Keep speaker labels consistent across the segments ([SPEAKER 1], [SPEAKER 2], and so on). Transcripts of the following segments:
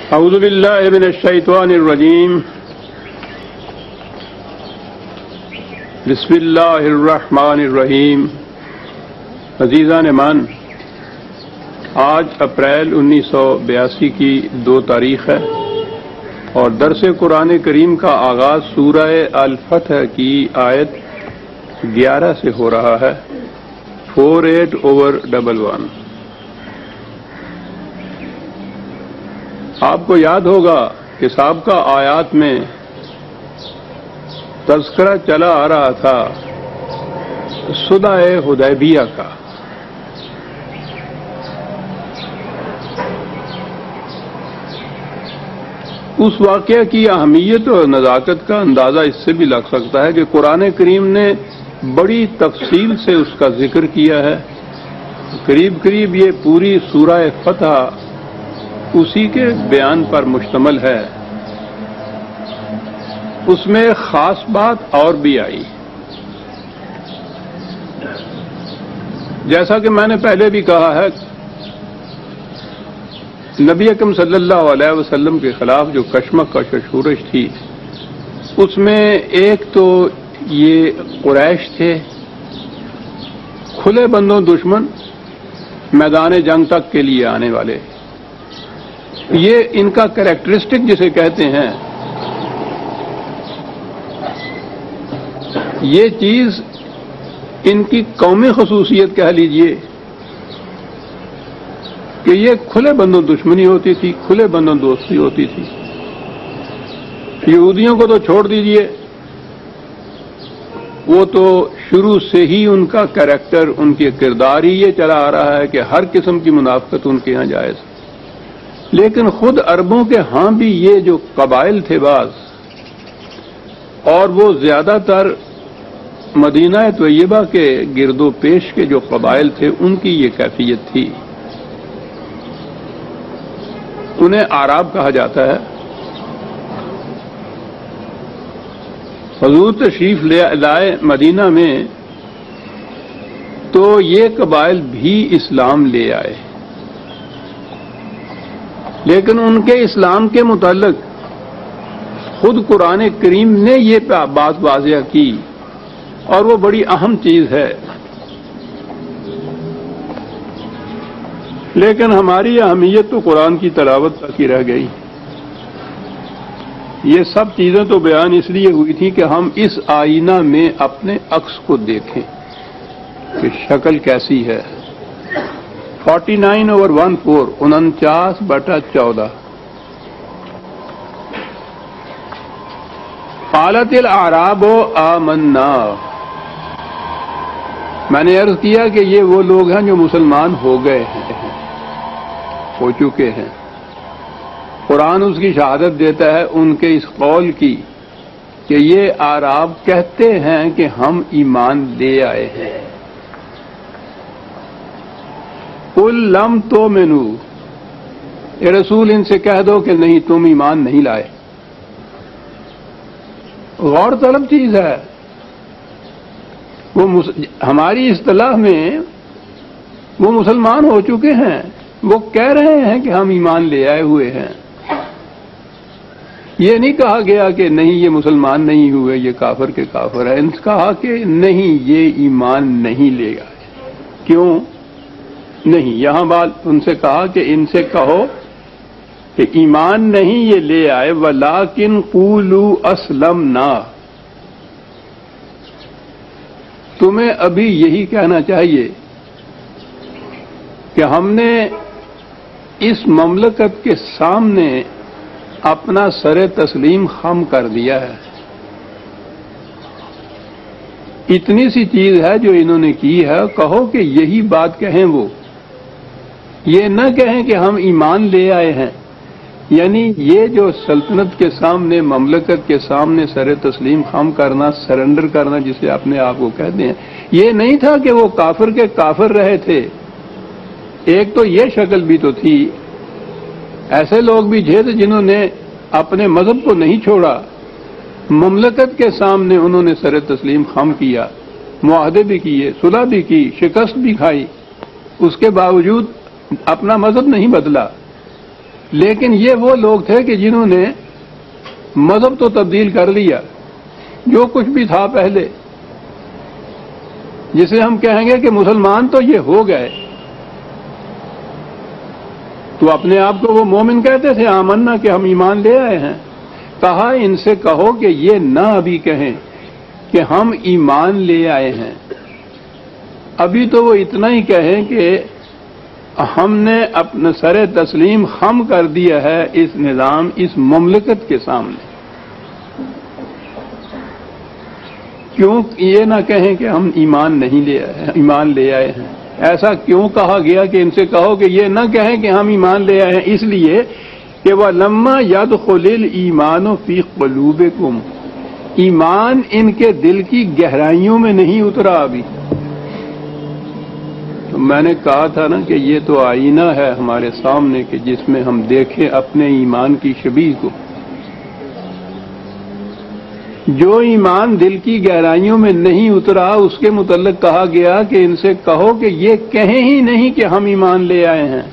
[SPEAKER 1] اعوذ باللہ من الشیطان الرجیم بسم اللہ الرحمن الرحیم۔ عزیزان مان، آج اپریل 1982 کی 2 تاریخ ہے اور درس قرآن کریم کا آغاز سورہ الفتح کی آیت 11 سے ہو رہا ہے، 48/11۔ آپ کو یاد ہوگا کہ سابقہ آیات میں تذکرہ چلا آ رہا تھا صلح حدیبیہ کا۔ اس واقعہ کی اہمیت اور نزاکت کا اندازہ اس سے بھی لگ سکتا ہے کہ قرآن کریم نے بڑی تفصیل سے اس کا ذکر کیا ہے۔ قریب یہ پوری سورہ فتح اسی کے بیان پر مشتمل ہے۔ اس میں خاص بات اور بھی آئی، جیسا کہ میں نے پہلے بھی کہا ہے، نبی اکرم صلی اللہ علیہ وسلم کے خلاف جو کشمکش و شورش تھی، اس میں ایک تو یہ قریش تھے، کھلے بندوں دشمن، میدان جنگ تک کے لیے آنے والے۔ یہ ان کا کریکٹرسٹک جسے کہتے ہیں، یہ چیز ان کی قومی خصوصیت کہہ لیجئے کہ یہ کھلے بندوں دشمنی ہوتی تھی، کھلے بندوں دوستی ہوتی تھی۔ یہودیوں کو تو چھوڑ دیجئے، وہ تو شروع سے ہی ان کا کریکٹر، ان کے کردار ہی یہ چلا آ رہا ہے کہ ہر قسم کی منافقت ان کے ہاں جائز۔ لیکن خود عربوں کے ہاں بھی یہ جو قبائل تھے بعض، اور وہ زیادہ تر مدینہ طیبہ کے گرد و پیش کے جو قبائل تھے، ان کی یہ کیفیت تھی۔ انہیں اعراب کہا جاتا ہے۔ حضور تشریف لائے مدینہ میں تو یہ قبائل بھی اسلام لے آئے، لیکن ان کے اسلام کے متعلق خود قرآن کریم نے یہ بات واضح کی، اور وہ بڑی اہم چیز ہے۔ لیکن ہماری اہمیت تو قرآن کی تلاوت تک ہی رہ گئی۔ یہ سب چیزیں تو بیان اس لیے ہوئی تھی کہ ہم اس آئینہ میں اپنے عکس کو دیکھیں کہ شکل کیسی ہے۔ 49/14، 49/14۔ قالت الاعراب آمنا۔ میں نے عرض کیا کہ یہ وہ لوگ ہیں جو مسلمان ہو گئے ہیں، ہو چکے ہیں۔ قرآن اس کی شہادت دیتا ہے ان کے اس قول کی کہ یہ اعراب کہتے ہیں کہ ہم ایمان لے آئے ہیں۔ قل لم تؤمنوا، اے رسول ان سے کہہ دو کہ نہیں، تم ایمان نہیں لائے۔ غور طلب چیز ہے۔ وہ ہماری اصطلاح میں وہ مسلمان ہو چکے ہیں، وہ کہہ رہے ہیں کہ ہم ایمان لے آئے ہوئے ہیں۔ یہ نہیں کہا گیا کہ نہیں یہ مسلمان نہیں ہوئے، یہ کافر کے کافر ہے۔ ان سے کہا کہ نہیں، یہ ایمان نہیں لے آئے۔ کیوں نہیں؟ یہاں بات ان سے کہا کہ ان سے کہو کہ ایمان نہیں یہ لے آئے، وَلَٰكِنْ قُولُوا أَسْلَمْنَا۔ تمہیں ابھی یہی کہنا چاہیے کہ ہم نے اس مملکت کے سامنے اپنا سر تسلیم خم کر دیا ہے۔ اتنی سی چیز ہے جو انہوں نے کی ہے، کہو کہ یہی بات کہیں وہ، یہ نہ کہیں کہ ہم ایمان لے آئے ہیں۔ یعنی یہ جو سلطنت کے سامنے، مملکت کے سامنے سر تسلیم خم کرنا، سرنڈر کرنا جسے اپنے آپ کو کہتے ہیں، یہ نہیں تھا کہ وہ کافر کے کافر رہے تھے۔ ایک تو یہ شکل بھی تو تھی، ایسے لوگ بھی تھے جنہوں نے اپنے مذہب کو نہیں چھوڑا، مملکت کے سامنے انہوں نے سر تسلیم خم کیا، معاہدے بھی کیے، صلح بھی کی، شکست بھی کھائی، اس کے باوجود اپنا مذہب نہیں بدلا۔ لیکن یہ وہ لوگ تھے کہ جنہوں نے مذہب تو تبدیل کر لیا، جو کچھ بھی تھا پہلے، جسے ہم کہیں گے کہ مسلمان تو یہ ہو گئے، تو اپنے آپ کو وہ مومن کہتے تھے، آمنا کہ ہم ایمان لے آئے ہیں۔ کہا ان سے کہو کہ یہ نہ ابھی کہیں کہ ہم ایمان لے آئے ہیں، ابھی تو وہ اتنا ہی کہیں کہ ہم نے اپنا سر تسلیم خم کر دیا ہے اس نظام، اس مملکت کے سامنے۔ کیوں یہ نہ کہیں کہ ہم ایمان نہیں لے آئے ہیں، ایمان لے آئے ہیں؟ ایسا کیوں کہا گیا کہ ان سے کہو کہ یہ نہ کہیں کہ ہم ایمان لے آئے ہیں؟ اس لیے کہ وَلَمَّا يَدْخُلِ الْإِيمَانُ فِي قُلُوبِكُمْ، ایمان ان کے دل کی گہرائیوں میں نہیں اترا ابھی۔ تو میں نے کہا تھا نا کہ یہ تو آئینہ ہے ہمارے سامنے کہ جس میں ہم دیکھیں اپنے ایمان کی شبیہ کو۔ جو ایمان دل کی گہرائیوں میں نہیں اترا اس کے متعلق کہا گیا کہ ان سے کہو کہ یہ کہیں ہی نہیں کہ ہم ایمان لے آئے ہیں،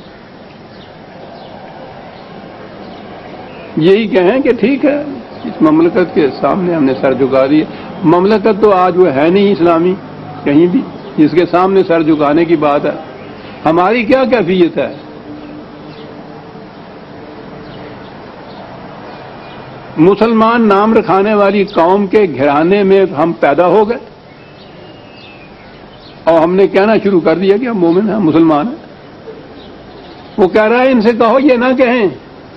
[SPEAKER 1] یہی کہیں کہ ٹھیک ہے اس مملکت کے سامنے ہم نے سر جھکا دیا۔ مملکت تو آج وہ ہے نہیں اسلامی کہیں بھی جس کے سامنے سر جھکانے کی بات ہے۔ ہماری کیا کیفیت ہے؟ مسلمان نام رکھانے والی قوم کے گھرانے میں ہم پیدا ہو گئے اور ہم نے کہنا شروع کر دیا کہ ہم مومن ہیں، مسلمان ہیں۔ وہ کہہ رہا ہے ان سے کہو یہ نہ کہیں۔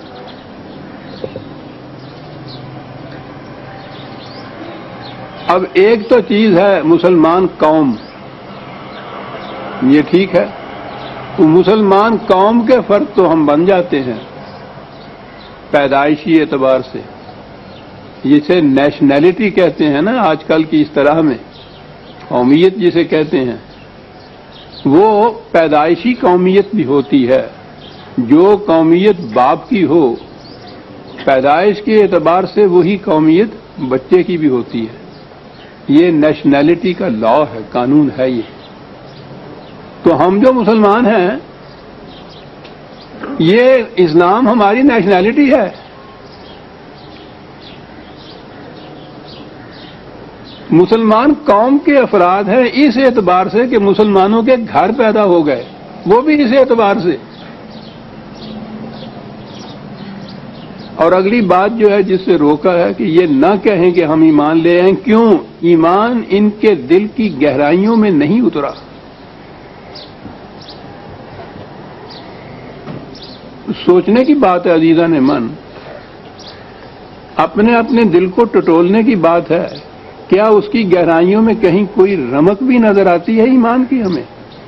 [SPEAKER 1] اب ایک تو چیز ہے مسلمان قوم، یہ ٹھیک ہے، تو مسلمان قوم کے فرد تو ہم بن جاتے ہیں پیدائشی اعتبار سے، جسے نیشنلٹی کہتے ہیں نا آج کل کی اصطلاح میں، قومیت جسے کہتے ہیں، وہ پیدائشی قومیت بھی ہوتی ہے۔ جو قومیت باپ کی ہو پیدائش کے اعتبار سے وہی قومیت بچے کی بھی ہوتی ہے۔ یہ نیشنلٹی کا لا ہے، قانون ہے یہ۔ تو ہم جو مسلمان ہیں یہ اسلام ہماری نیشنلٹی ہے۔ مسلمان قوم کے افراد ہیں اس اعتبار سے کہ مسلمانوں کے گھر پیدا ہو گئے، وہ بھی اس اعتبار سے۔ اور اگلی بات جو ہے جس سے روکا ہے کہ یہ نہ کہیں کہ ہم ایمان لے آئیں، کیوں؟ ایمان ان کے دل کی گہرائیوں میں نہیں اترا۔ سوچنے کی بات ہے عزیزان من، اپنے اپنے دل کو ٹٹولنے کی بات ہے۔ کیا اس کی گہرائیوں میں کہیں کوئی رمق بھی نظر آتی ہے ایمان کی ہمیں؟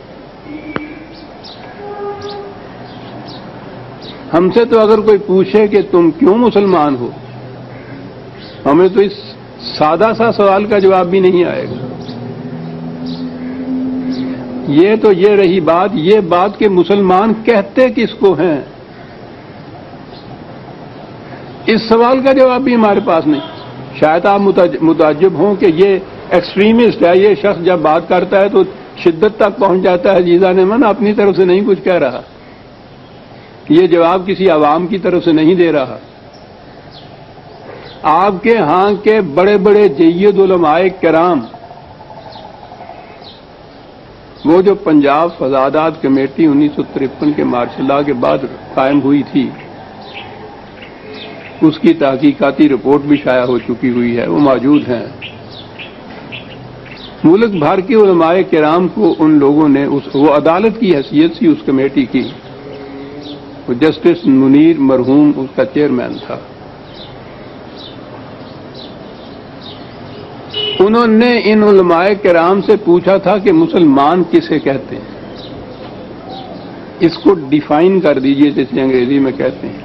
[SPEAKER 1] ہم سے تو اگر کوئی پوچھے کہ تم کیوں مسلمان ہو، ہمیں تو اس سادہ سا سوال کا جواب بھی نہیں آئے گا۔ یہ تو یہ رہی بات، یہ بات کہ مسلمان کہتے کس کو ہیں، اس سوال کا جواب بھی ہمارے پاس نہیں۔ شاید آپ متعجب ہوں کہ یہ ایکسٹریمسٹ ہے، یہ شخص جب بات کرتا ہے تو شدت تک پہنچ جاتا ہے۔ عزیزان من، اپنی طرف سے نہیں کچھ کہہ رہا، یہ جواب کسی عوام کی طرف سے نہیں دے رہا۔ آپ کے ہاں کے بڑے بڑے جید علماء کرام، وہ جو پنجاب فضادات کمیٹی 1953 کے مارشل لاء کے بعد قائم ہوئی تھی، اس کی تحقیقاتی رپورٹ بھی شائع ہو چکی ہوئی ہے، وہ موجود ہیں۔ ملک بھر کے علماء کرام کو ان لوگوں نے وہ عدالت کی حیثیت سی اس کمیٹی کی، وہ جسٹس منیر مرحوم اس کا چیئرمین تھا۔ انہوں نے ان علماء کرام سے پوچھا تھا کہ مسلمان کسے کہتے ہیں، اس کو ڈیفائن کر دیجئے جیسے انگریزی میں کہتے ہیں۔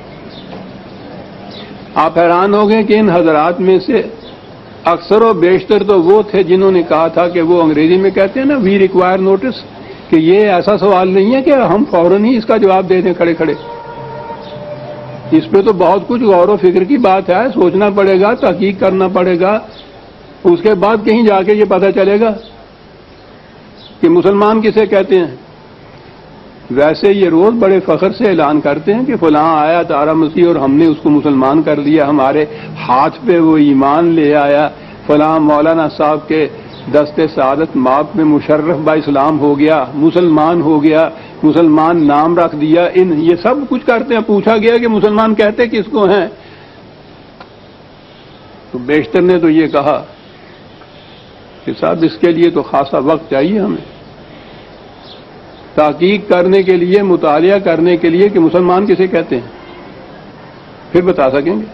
[SPEAKER 1] آپ حیران ہو گئے کہ ان حضرات میں سے اکثر و بیشتر تو وہ تھے جنہوں نے کہا تھا کہ وہ انگریزی میں کہتے ہیں نا وی ریکوائر نوٹس، کہ یہ ایسا سوال نہیں ہے کہ ہم فوراً ہی اس کا جواب دے دیں کھڑے کھڑے، اس پہ تو بہت کچھ غور و فکر کی بات ہے، سوچنا پڑے گا، تحقیق کرنا پڑے گا، اس کے بعد کہیں جا کے یہ پتہ چلے گا کہ مسلمان کسے کہتے ہیں۔ ویسے یہ روز بڑے فخر سے اعلان کرتے ہیں کہ فلاں آیا تارا مسیح اور ہم نے اس کو مسلمان کر لیا، ہمارے ہاتھ پہ وہ ایمان لے آیا، فلاں مولانا صاحب کے دستے سعادت ماپ میں مشرف با اسلام ہو گیا، مسلمان ہو گیا، مسلمان نام رکھ دیا، یہ سب کچھ کرتے ہیں۔ پوچھا گیا کہ مسلمان کہتے کس کو ہیں، تو بیشتر نے تو یہ کہا کہ صاحب اس کے لیے تو خاصا وقت چاہیے ہمیں، تحقیق کرنے کے لیے، مطالعہ کرنے کے لیے کہ مسلمان کسے کہتے ہیں، پھر بتا سکیں گے۔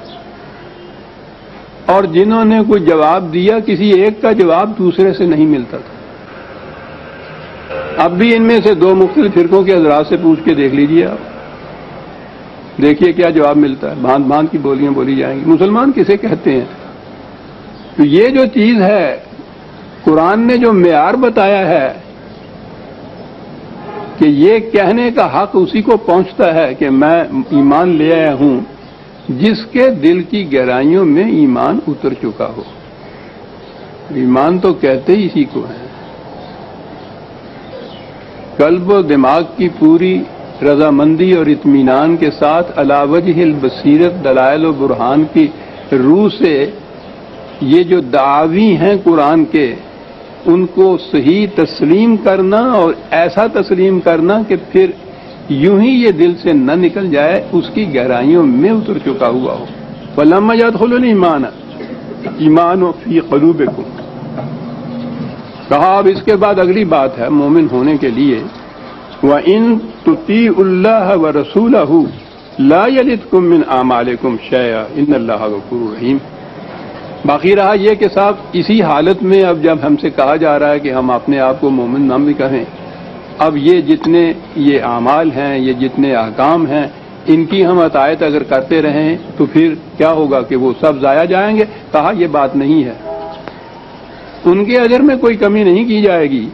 [SPEAKER 1] اور جنہوں نے کوئی جواب دیا، کسی ایک کا جواب دوسرے سے نہیں ملتا تھا۔ اب بھی ان میں سے دو مختلف فرقوں کے حضرات سے پوچھ کے دیکھ لیجئے آپ، دیکھیے کیا جواب ملتا ہے۔ بھانت بھانت کی بولیاں بولی جائیں گی، مسلمان کسے کہتے ہیں۔ تو یہ جو چیز ہے، قرآن نے جو معیار بتایا ہے کہ یہ کہنے کا حق اسی کو پہنچتا ہے کہ میں ایمان لے آیا ہوں جس کے دل کی گہرائیوں میں ایمان اتر چکا ہو۔ ایمان تو کہتے ہی اسی کو ہے، قلب و دماغ کی پوری رضامندی اور اطمینان کے ساتھ علی وجہ البصیرت دلائل و برہان کی روح سے یہ جو دعاوی ہیں قرآن کے، ان کو صحیح تسلیم کرنا، اور ایسا تسلیم کرنا کہ پھر یوں ہی یہ دل سے نہ نکل جائے، اس کی گہرائیوں میں اتر چکا ہوا ہو۔ فَلَمَّا يَدْخُلُ الْإِيمَانَ ایمان فی قلوبکم، کہا اب اس کے بعد اگلی بات ہے مومن ہونے کے لیے، وَإِن تُطِيعُوا اللَّهَ وَرَسُولَهُ لَا يَلِدْكُم مِّنْ أَعْمَالِكُمْ شَيْئًا إِنَّ اللَّهَ غَفُورٌ رَحِيمٌ۔ باقی رہا یہ کہ صاحب اسی حالت میں اب جب ہم سے کہا جا رہا ہے کہ ہم اپنے آپ کو مومن نہ بھی کہیں، اب یہ جتنے یہ اعمال ہیں، یہ جتنے احکام ہیں، ان کی ہم اطاعت اگر کرتے رہیں تو پھر کیا ہوگا کہ وہ سب ضائع جائیں گے؟ کہا یہ بات نہیں ہے، ان کے اجر میں کوئی کمی نہیں کی جائے گی،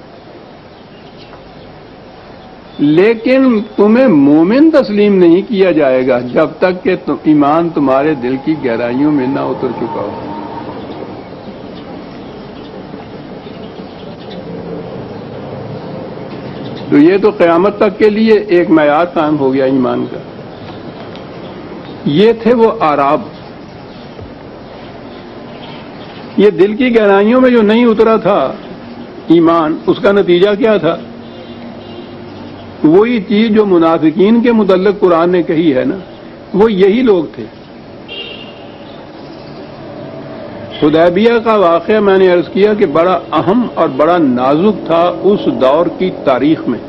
[SPEAKER 1] لیکن تمہیں مومن تسلیم نہیں کیا جائے گا جب تک کہ ایمان تمہارے دل کی گہرائیوں میں نہ اتر چکا ہو۔ تو یہ تو قیامت تک کے لیے ایک معیار قائم ہو گیا ایمان کا۔ یہ تھے وہ آراب، یہ دل کی گہرائیوں میں جو نہیں اترا تھا ایمان، اس کا نتیجہ کیا تھا؟ وہی چیز جو منافقین کے متعلق قرآن نے کہی ہے نا، وہ یہی لوگ تھے۔ حدیبیہ کا واقعہ میں نے عرض کیا کہ بڑا اہم اور بڑا نازک تھا اس دور کی تاریخ میں۔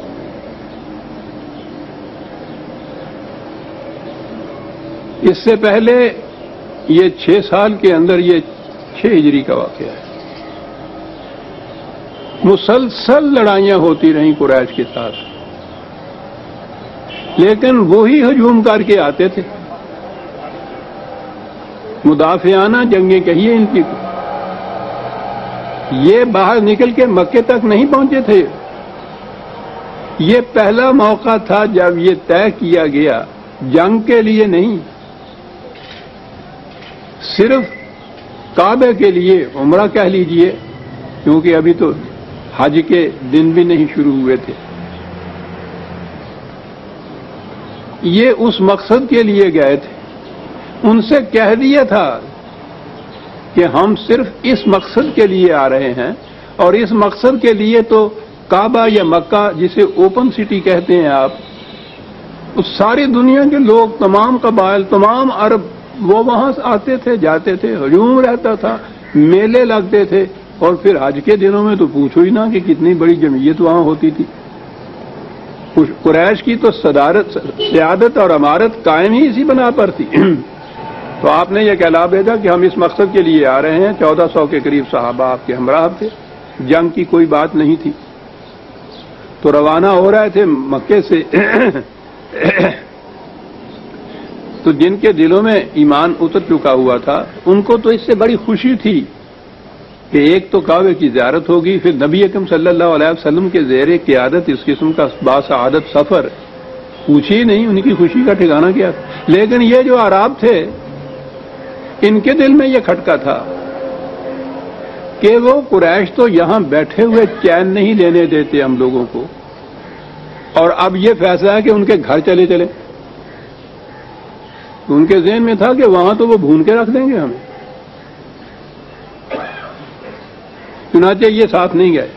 [SPEAKER 1] اس سے پہلے یہ 6 سال کے اندر، یہ 6 ہجری کا واقعہ ہے، مسلسل لڑائیاں ہوتی رہیں قریش کے ساتھ، لیکن وہی ہجوم کر کے آتے تھے، مدافعانہ جنگیں کہیے ان کی، یہ باہر نکل کے مکے تک نہیں پہنچے تھے۔ یہ پہلا موقع تھا جب یہ طے کیا گیا، جنگ کے لیے نہیں، صرف کعبے کے لیے، عمرہ کہہ لیجئے، کیونکہ ابھی تو حج کے دن بھی نہیں شروع ہوئے تھے۔ یہ اس مقصد کے لیے گئے تھے، ان سے کہہ دیا تھا کہ ہم صرف اس مقصد کے لیے آ رہے ہیں، اور اس مقصد کے لیے تو کعبہ یا مکہ جسے اوپن سٹی کہتے ہیں آپ، اس ساری دنیا کے لوگ، تمام قبائل، تمام عرب، وہ وہاں آتے تھے، جاتے تھے، ہجوم رہتا تھا، میلے لگتے تھے، اور پھر حج کے دنوں میں تو پوچھو ہی نہ کہ کتنی بڑی جمعیت وہاں ہوتی تھی۔ قریش کی تو سیادت اور امارت قائم ہی اسی بنا پر تھی۔ تو آپ نے یہ کہلا بھیجا کہ ہم اس مقصد کے لیے آ رہے ہیں، 1400 کے قریب صحابہ آپ کے ہمراہ تھے، جنگ کی کوئی بات نہیں تھی، تو روانہ ہو رہے تھے مکے سے۔ تو جن کے دلوں میں ایمان اتر چکا ہوا تھا، ان کو تو اس سے بڑی خوشی تھی کہ ایک تو کعبے کی زیارت ہوگی، پھر نبی اکرم صلی اللہ علیہ وسلم کے زیر قیادت اس قسم کا باسعادت سفر، پوچھی نہیں ان کی خوشی کا ٹھکانہ کیا تھا۔ لیکن یہ جو اعراب تھے، ان کے دل میں یہ کھٹکا تھا کہ وہ قریش تو یہاں بیٹھے ہوئے چین نہیں لینے دیتے ہم لوگوں کو، اور اب یہ فیصلہ ہے کہ ان کے گھر چلے چلے. ان کے ذہن میں تھا کہ وہاں تو وہ بھون کے رکھ دیں گے ہمیں، چنانچہ یہ ساتھ نہیں گئے.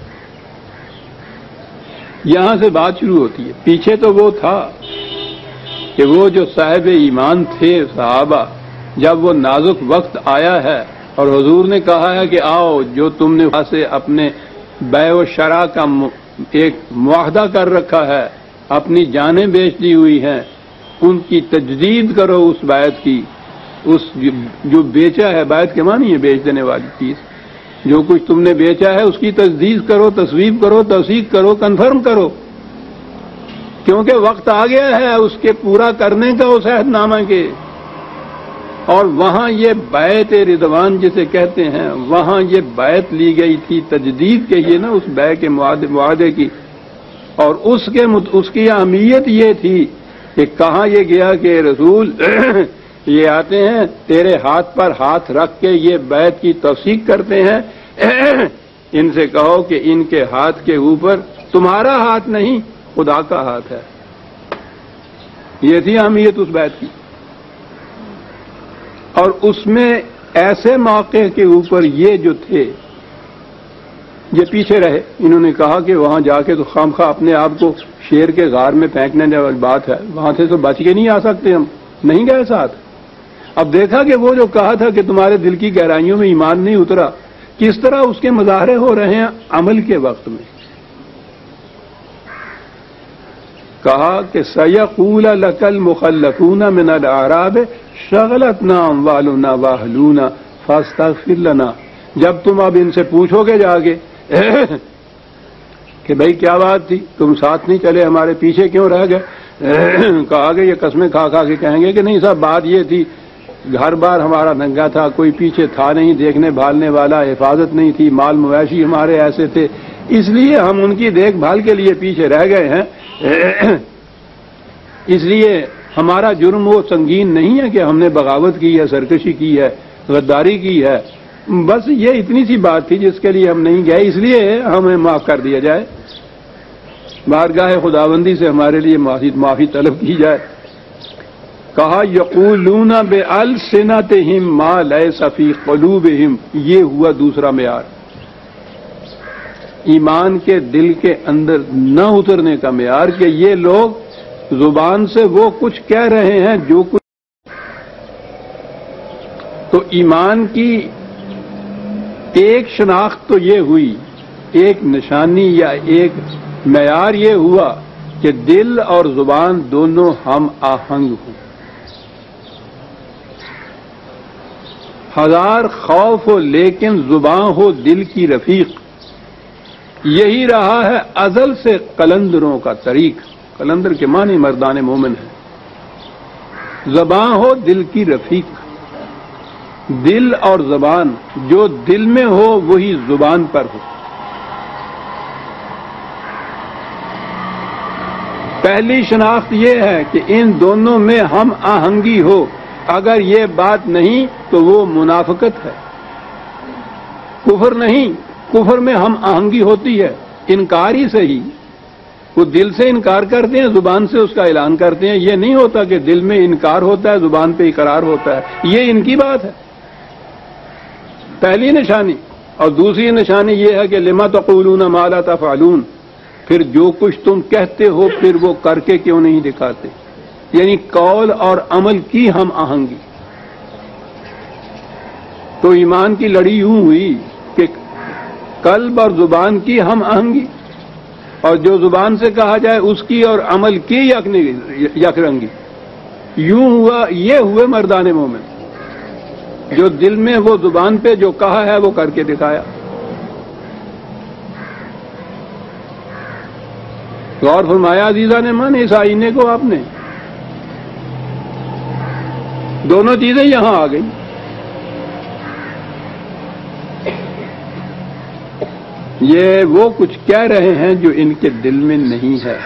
[SPEAKER 1] یہاں سے بات شروع ہوتی ہے. پیچھے تو وہ تھا کہ وہ جو صاحب ایمان تھے صحابہ، جب وہ نازک وقت آیا ہے اور حضور نے کہا ہے کہ آؤ، جو تم نے وہاں سے اپنے بیع و شراء کا ایک معاہدہ کر رکھا ہے، اپنی جانیں بیچ دی ہوئی ہیں، ان کی تجدید کرو اس بیعت کی. اس جو بیچا ہے، بیعت کے معنی ہے بیچ دینے والی چیز، جو کچھ تم نے بیچا ہے اس کی تجدید کرو، تصویب کرو، توثیق کرو، کنفرم کرو، کیونکہ وقت آ گیا ہے اس کے پورا کرنے کا اس عہد نامہ کے. اور وہاں یہ بیعت رضوان جسے کہتے ہیں، وہاں یہ بیعت لی گئی تھی تجدید کے لیے نا، اس بیع کے معاہدے کی. اور اس کی اہمیت یہ تھی کہ کہاں یہ گیا کہ رسول یہ آتے ہیں تیرے ہاتھ پر ہاتھ رکھ کے یہ بیعت کی توثیق کرتے ہیں، ان سے کہو کہ ان کے ہاتھ کے اوپر تمہارا ہاتھ نہیں خدا کا ہاتھ ہے. یہ تھی اہمیت اس بیعت کی. اور اس میں ایسے موقع کے اوپر یہ جو تھے یہ پیچھے رہے. انہوں نے کہا کہ وہاں جا کے تو خامخواہ اپنے آپ کو شیر کے غار میں پھینکنے والی بات ہے، وہاں سے تو بچ کے نہیں آ سکتے، ہم نہیں گئے ساتھ. اب دیکھا کہ وہ جو کہا تھا کہ تمہارے دل کی گہرائیوں میں ایمان نہیں اترا، کس طرح اس کے مظاہرے ہو رہے ہیں عمل کے وقت میں. کہا کہ سیقول لک المخلفون من الاعراب شغلتنا اموالنا واہلونا فاستغفر لنا. جب تم اب ان سے پوچھو گے جا کے کہ بھائی کیا بات تھی، تم ساتھ نہیں چلے، ہمارے پیچھے کیوں رہ گئے، کہا کہ یہ قسمیں کھا کھا کے کہیں گے کہ نہیں صاحب بات یہ تھی، گھر بار ہمارا ننگا تھا، کوئی پیچھے تھا نہیں دیکھنے بھالنے والا، حفاظت نہیں تھی، مال مویشی ہمارے ایسے تھے، اس لیے ہم ان کی دیکھ بھال کے لیے پیچھے رہ گئے ہیں. اس لیے ہمارا جرم وہ سنگین نہیں ہے کہ ہم نے بغاوت کی ہے، سرکشی کی ہے، غداری کی ہے، بس یہ اتنی سی بات تھی جس کے لیے ہم نہیں گئے، اس لیے ہمیں معاف کر دیا جائے، بارگاہ خداوندی سے ہمارے لیے معافی طلب کی جائے. کہا یقولون بألسنتہم ما لیس فی قلوبہم. یہ ہوا دوسرا معیار، ایمان کے دل کے اندر نہ اترنے کا معیار، کہ یہ لوگ زبان سے وہ کچھ کہہ رہے ہیں جو کچھ. تو ایمان کی ایک شناخت تو یہ ہوئی، ایک نشانی یا ایک معیار یہ ہوا کہ دل اور زبان دونوں ہم آہنگ ہوں. ہزار خوف ہو لیکن زبان ہو دل کی رفیق. یہی رہا ہے ازل سے قلندروں کا طریق. قلندر کے معنی مردان مومن ہے. زبان ہو دل کی رفیق. دل اور زبان جو دل میں ہو وہی زبان پر ہو. پہلی شناخت یہ ہے کہ ان دونوں میں ہم آہنگی ہو. اگر یہ بات نہیں تو وہ منافقت ہے، کفر نہیں. کفر میں ہم آہنگی ہوتی ہے انکار ہی صحیح. وہ دل سے انکار کرتے ہیں، زبان سے اس کا اعلان کرتے ہیں. یہ نہیں ہوتا کہ دل میں انکار ہوتا ہے زبان پہ اقرار ہوتا ہے، یہ ان کی بات ہے، پہلی نشانی. اور دوسری نشانی یہ ہے کہ لما تقولون ما لا تفعلون. پھر جو کچھ تم کہتے ہو پھر وہ کر کے کیوں نہیں دکھاتے. یعنی قول اور عمل کی ہم آہنگی. تو ایمان کی لڑی یوں ہوئی کہ قلب اور زبان کی ہم آہنگی، اور جو زبان سے کہا جائے اس کی اور عمل کی یک رنگی. یوں ہوا، یہ ہوئے مردان مومن، جو دل میں وہ زبان پہ جو کہا ہے وہ کر کے دکھایا. غور فرمایا عزیزہ نے من اس آئینے کو آپ نے. دونوں چیزیں یہاں آ گئی. یہ وہ کچھ کہہ رہے ہیں جو ان کے دل میں نہیں ہے.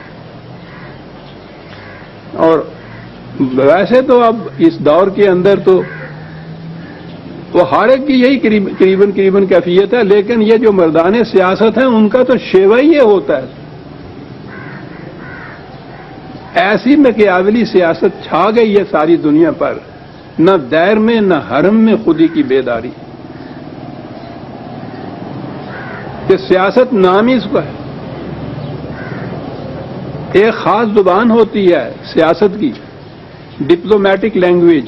[SPEAKER 1] اور ویسے تو اب اس دور کے اندر تو وہ ہر ایک کی یہی قریباً کیفیت ہے، لیکن یہ جو مردان سیاست ہیں ان کا تو شیوہ ہی یہ ہوتا ہے ایسی مکیاولی سیاست چھا گئی ہے ساری دنیا پر، نہ دیر میں نہ حرم میں خودی کی بیداری، کہ سیاست نام ہی اس کا ہے۔ ایک خاص زبان ہوتی ہے سیاست کی، ڈپلومیٹک لینگویج،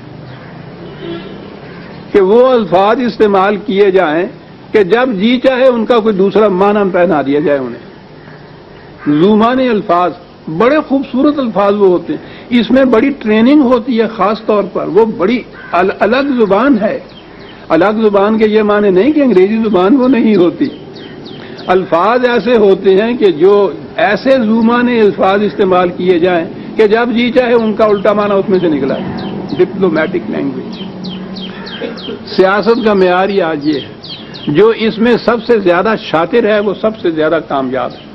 [SPEAKER 1] کہ وہ الفاظ استعمال کیے جائیں کہ جب جی چاہے ان کا کوئی دوسرا معنی پہنا دیا جائے انہیں۔ زبانی الفاظ بڑے خوبصورت الفاظ وہ ہوتے ہیں، اس میں بڑی ٹریننگ ہوتی ہے، خاص طور پر وہ بڑی الگ زبان ہے۔ الگ زبان کے یہ معنی نہیں کہ انگریزی زبان وہ نہیں ہوتی، الفاظ ایسے ہوتے ہیں کہ جو ایسے زبانی الفاظ استعمال کیے جائیں کہ جب جی چاہے ان کا الٹا معنی اس میں سے نکلا ہے۔ ڈپلومیٹک لینگویج سیاست کا معیار ہی آج یہ ہے، جو اس میں سب سے زیادہ شاطر ہے وہ سب سے زیادہ کامیاب ہے۔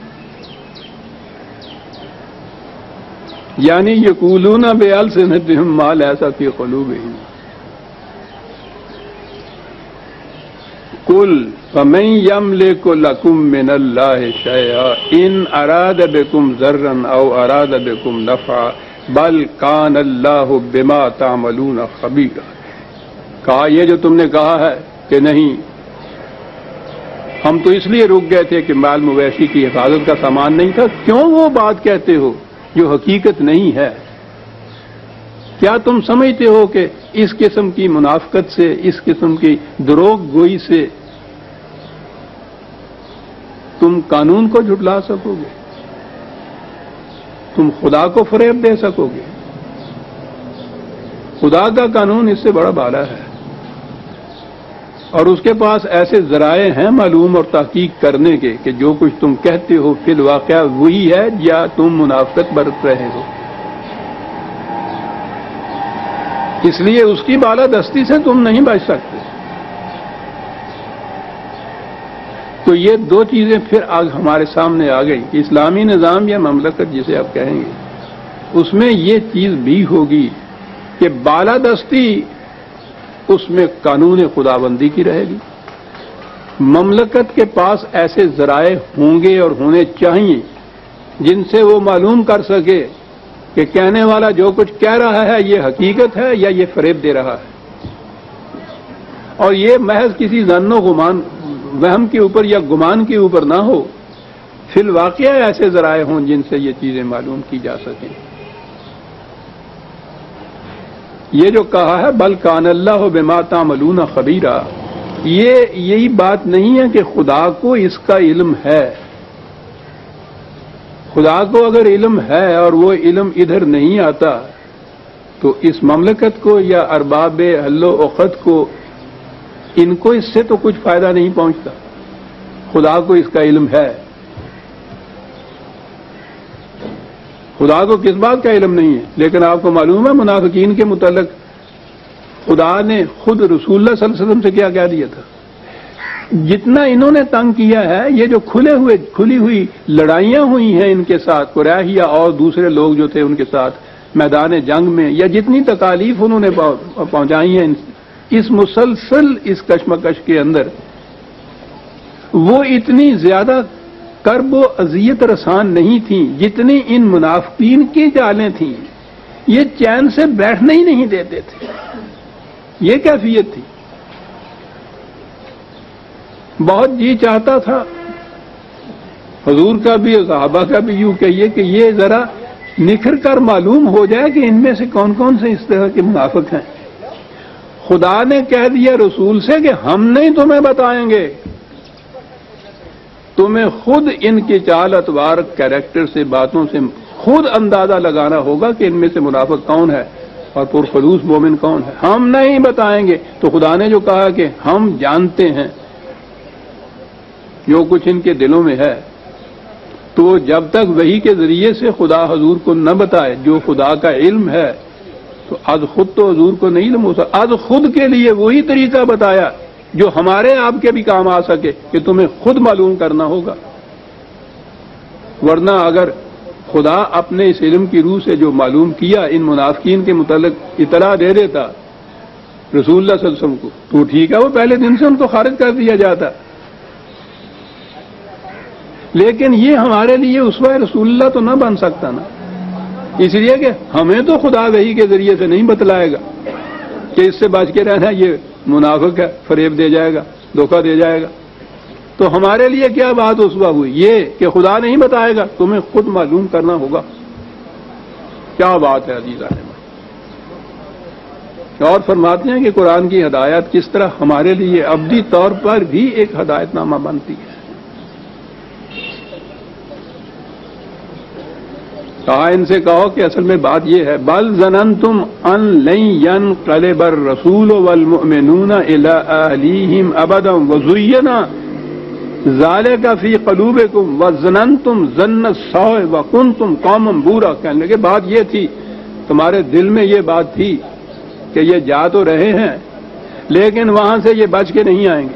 [SPEAKER 1] یعنی یقولون بألسنتہم ما لیس فی قلوبہم، قل فمن یملک لکم من اللہ شیئا ان اراد بکم ضرا او اراد بکم نفعا بل کان اللہ بما تعملون خبیرا۔ کہا یہ جو تم نے کہا ہے کہ نہیں، ہم تو اس لیے رک گئے تھے کہ مال مویشی کی حفاظت کا سامان نہیں تھا، کیوں وہ بات کہتے ہو جو حقیقت نہیں ہے؟ کیا تم سمجھتے ہو کہ اس قسم کی منافقت سے، اس قسم کی دروغ گوئی سے تم قانون کو جھٹلا سکو گے؟ تم خدا کو فریب دے سکو گے؟ خدا کا قانون اس سے بڑا بالا ہے، اور اس کے پاس ایسے ذرائع ہیں معلوم اور تحقیق کرنے کے کہ جو کچھ تم کہتے ہو فی الواقع وہی ہے یا تم منافقت برت رہے ہو۔ اس لیے اس کی بالادستی سے تم نہیں بچ سکتے۔ تو یہ دو چیزیں پھر آج ہمارے سامنے آ گئی کہ اسلامی نظام یا مملکت جسے آپ کہیں گے، اس میں یہ چیز بھی ہوگی کہ بالادستی اس میں قانون خداوندی کی رہے گی۔ مملکت کے پاس ایسے ذرائع ہوں گے اور ہونے چاہیے جن سے وہ معلوم کر سکے کہ کہنے والا جو کچھ کہہ رہا ہے یہ حقیقت ہے یا یہ فریب دے رہا ہے، اور یہ محض کسی ظن و گمان وہم کے اوپر یا گمان کے اوپر نہ ہو، فی الواقع ایسے ذرائع ہوں جن سے یہ چیزیں معلوم کی جا سکیں۔ یہ جو کہا ہے بل کان اللہ بما تعملون خبیرا، یہی بات نہیں ہے کہ خدا کو اس کا علم ہے۔ خدا کو اگر علم ہے اور وہ علم ادھر نہیں آتا تو اس مملکت کو یا ارباب حل و عقد کو، ان کو اس سے تو کچھ فائدہ نہیں پہنچتا۔ خدا کو اس کا علم ہے۔ خدا کو کس بات کا علم نہیں ہے؟ لیکن آپ کو معلوم ہے منافقین کے متعلق خدا نے خود رسول اللہ صلی اللہ علیہ وسلم سے کیا کہہ دیا تھا؟ جتنا انہوں نے تنگ کیا ہے، یہ جو کھلی ہوئی لڑائیاں ہوئی ہیں ان کے ساتھ، قریشیہ اور دوسرے لوگ جو تھے ان کے ساتھ میدان جنگ میں، یا جتنی تکالیف انہوں نے پہنچائی ہیں اس مسلسل اس کشمکش کے اندر، وہ اتنی زیادہ کرب و اذیت رسان نہیں تھیں جتنی ان منافقین کی چالیں تھیں۔ یہ چین سے بیٹھنے ہی نہیں دیتے تھے، یہ کیفیت تھی۔ بہت جی چاہتا تھا حضور کا بھی اور صحابہ کا بھی، یوں کہیے کہ یہ ذرا نکھر کر معلوم ہو جائے کہ ان میں سے کون کون سے اس طرح کے منافق ہیں۔ خدا نے کہہ دیا رسول سے کہ ہم نہیں تمہیں بتائیں گے، تمہیں خود ان کی چال اتوار کیریکٹر سے، باتوں سے خود اندازہ لگانا ہوگا کہ ان میں سے منافق کون ہے اور پرخلوص مومن کون ہے۔ ہم نہیں بتائیں گے۔ تو خدا نے جو کہا کہ ہم جانتے ہیں جو کچھ ان کے دلوں میں ہے، تو جب تک وحی کے ذریعے سے خدا حضور کو نہ بتائے جو خدا کا علم ہے، تو از خود تو حضور کو نہیں علم ہو سکتا۔ از خود کے لیے وہی طریقہ بتایا جو ہمارے آپ کے بھی کام آ سکے کہ تمہیں خود معلوم کرنا ہوگا۔ ورنہ اگر خدا اپنے اس علم کی روح سے جو معلوم کیا ان منافقین کے متعلق اطلاع دے دیتا رسول اللہ صلی اللہ علیہ وسلم کو، تو ٹھیک ہے، وہ پہلے دن سے ان کو خارج کر دیا جاتا۔ لیکن یہ ہمارے لیے اسوہ رسول اللہ تو نہ بن سکتا نا۔ اس لیے کہ ہمیں تو خدا وحی کے ذریعے سے نہیں بتلائے گا کہ اس سے بچ کے رہنا، یہ منافق ہے، فریب دے جائے گا، دھوکہ دے جائے گا. تو ہمارے لیے کیا بات اس وقت ہوئی؟ یہ کہ خدا نہیں بتائے گا، تمہیں خود معلوم کرنا ہوگا. کیا بات ہے عزیزان. اور فرماتے ہیں کہ قرآن کی ہدایت کس طرح ہمارے لیے ابدی طور پر بھی ایک ہدایت نامہ بنتی ہے. کہا ان سے کہو کہ اصل میں بات یہ ہے، بل ظننتم ان لن ينقلب الرسول والمؤمنون الى اهليهم ابدا وزين ذلك في قلوبكم وظننتم ظن السوء وكنتم قوما بورا. کہنے لگے بات یہ تھی، تمہارے دل میں یہ بات تھی کہ یہ جا تو رہے ہیں لیکن وہاں سے یہ بچ کے نہیں آئیں گے.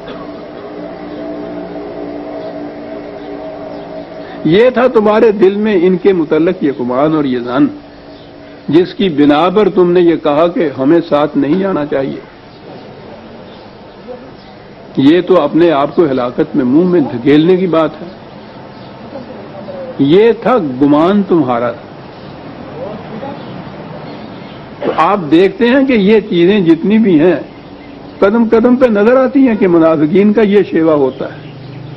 [SPEAKER 1] یہ تھا تمہارے دل میں ان کے متعلق یہ گمان اور یہ ظن، جس کی بنا پر تم نے یہ کہا کہ ہمیں ساتھ نہیں جانا چاہیے. یہ تو اپنے آپ کو ہلاکت میں منہ میں دھکیلنے کی بات ہے. یہ تھا گمان تمہارا. تو آپ دیکھتے ہیں کہ یہ چیزیں جتنی بھی ہیں قدم قدم پہ نظر آتی ہیں کہ منافقین کا یہ شیوا ہوتا ہے.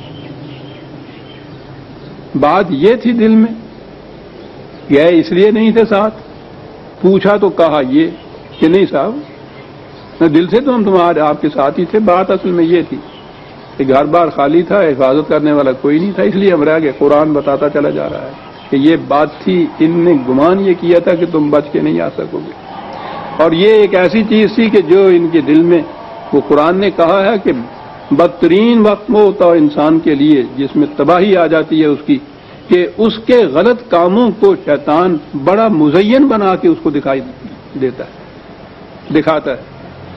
[SPEAKER 1] بات یہ تھی دل میں، گئے اس لیے نہیں تھے ساتھ. پوچھا تو کہا یہ کہ نہیں صاحب، دل سے تو ہم تمہارے آپ کے ساتھ ہی تھے. بات اصل میں یہ تھی کہ گھر بار خالی تھا، حفاظت کرنے والا کوئی نہیں تھا، اس لیے ہم رہ گئے. قرآن بتاتا چلا جا رہا ہے کہ یہ بات تھی. ان نے گمان یہ کیا تھا کہ تم بچ کے نہیں آ سکو گے، اور یہ ایک ایسی چیز تھی کہ جو ان کے دل میں، وہ قرآن نے کہا ہے کہ بدترین وقت وہ ہوتا ہے انسان کے لیے جس میں تباہی آ جاتی ہے اس کی، کہ اس کے غلط کاموں کو شیطان بڑا مزین بنا کے اس کو دکھائی دیتا ہے، دکھاتا ہے.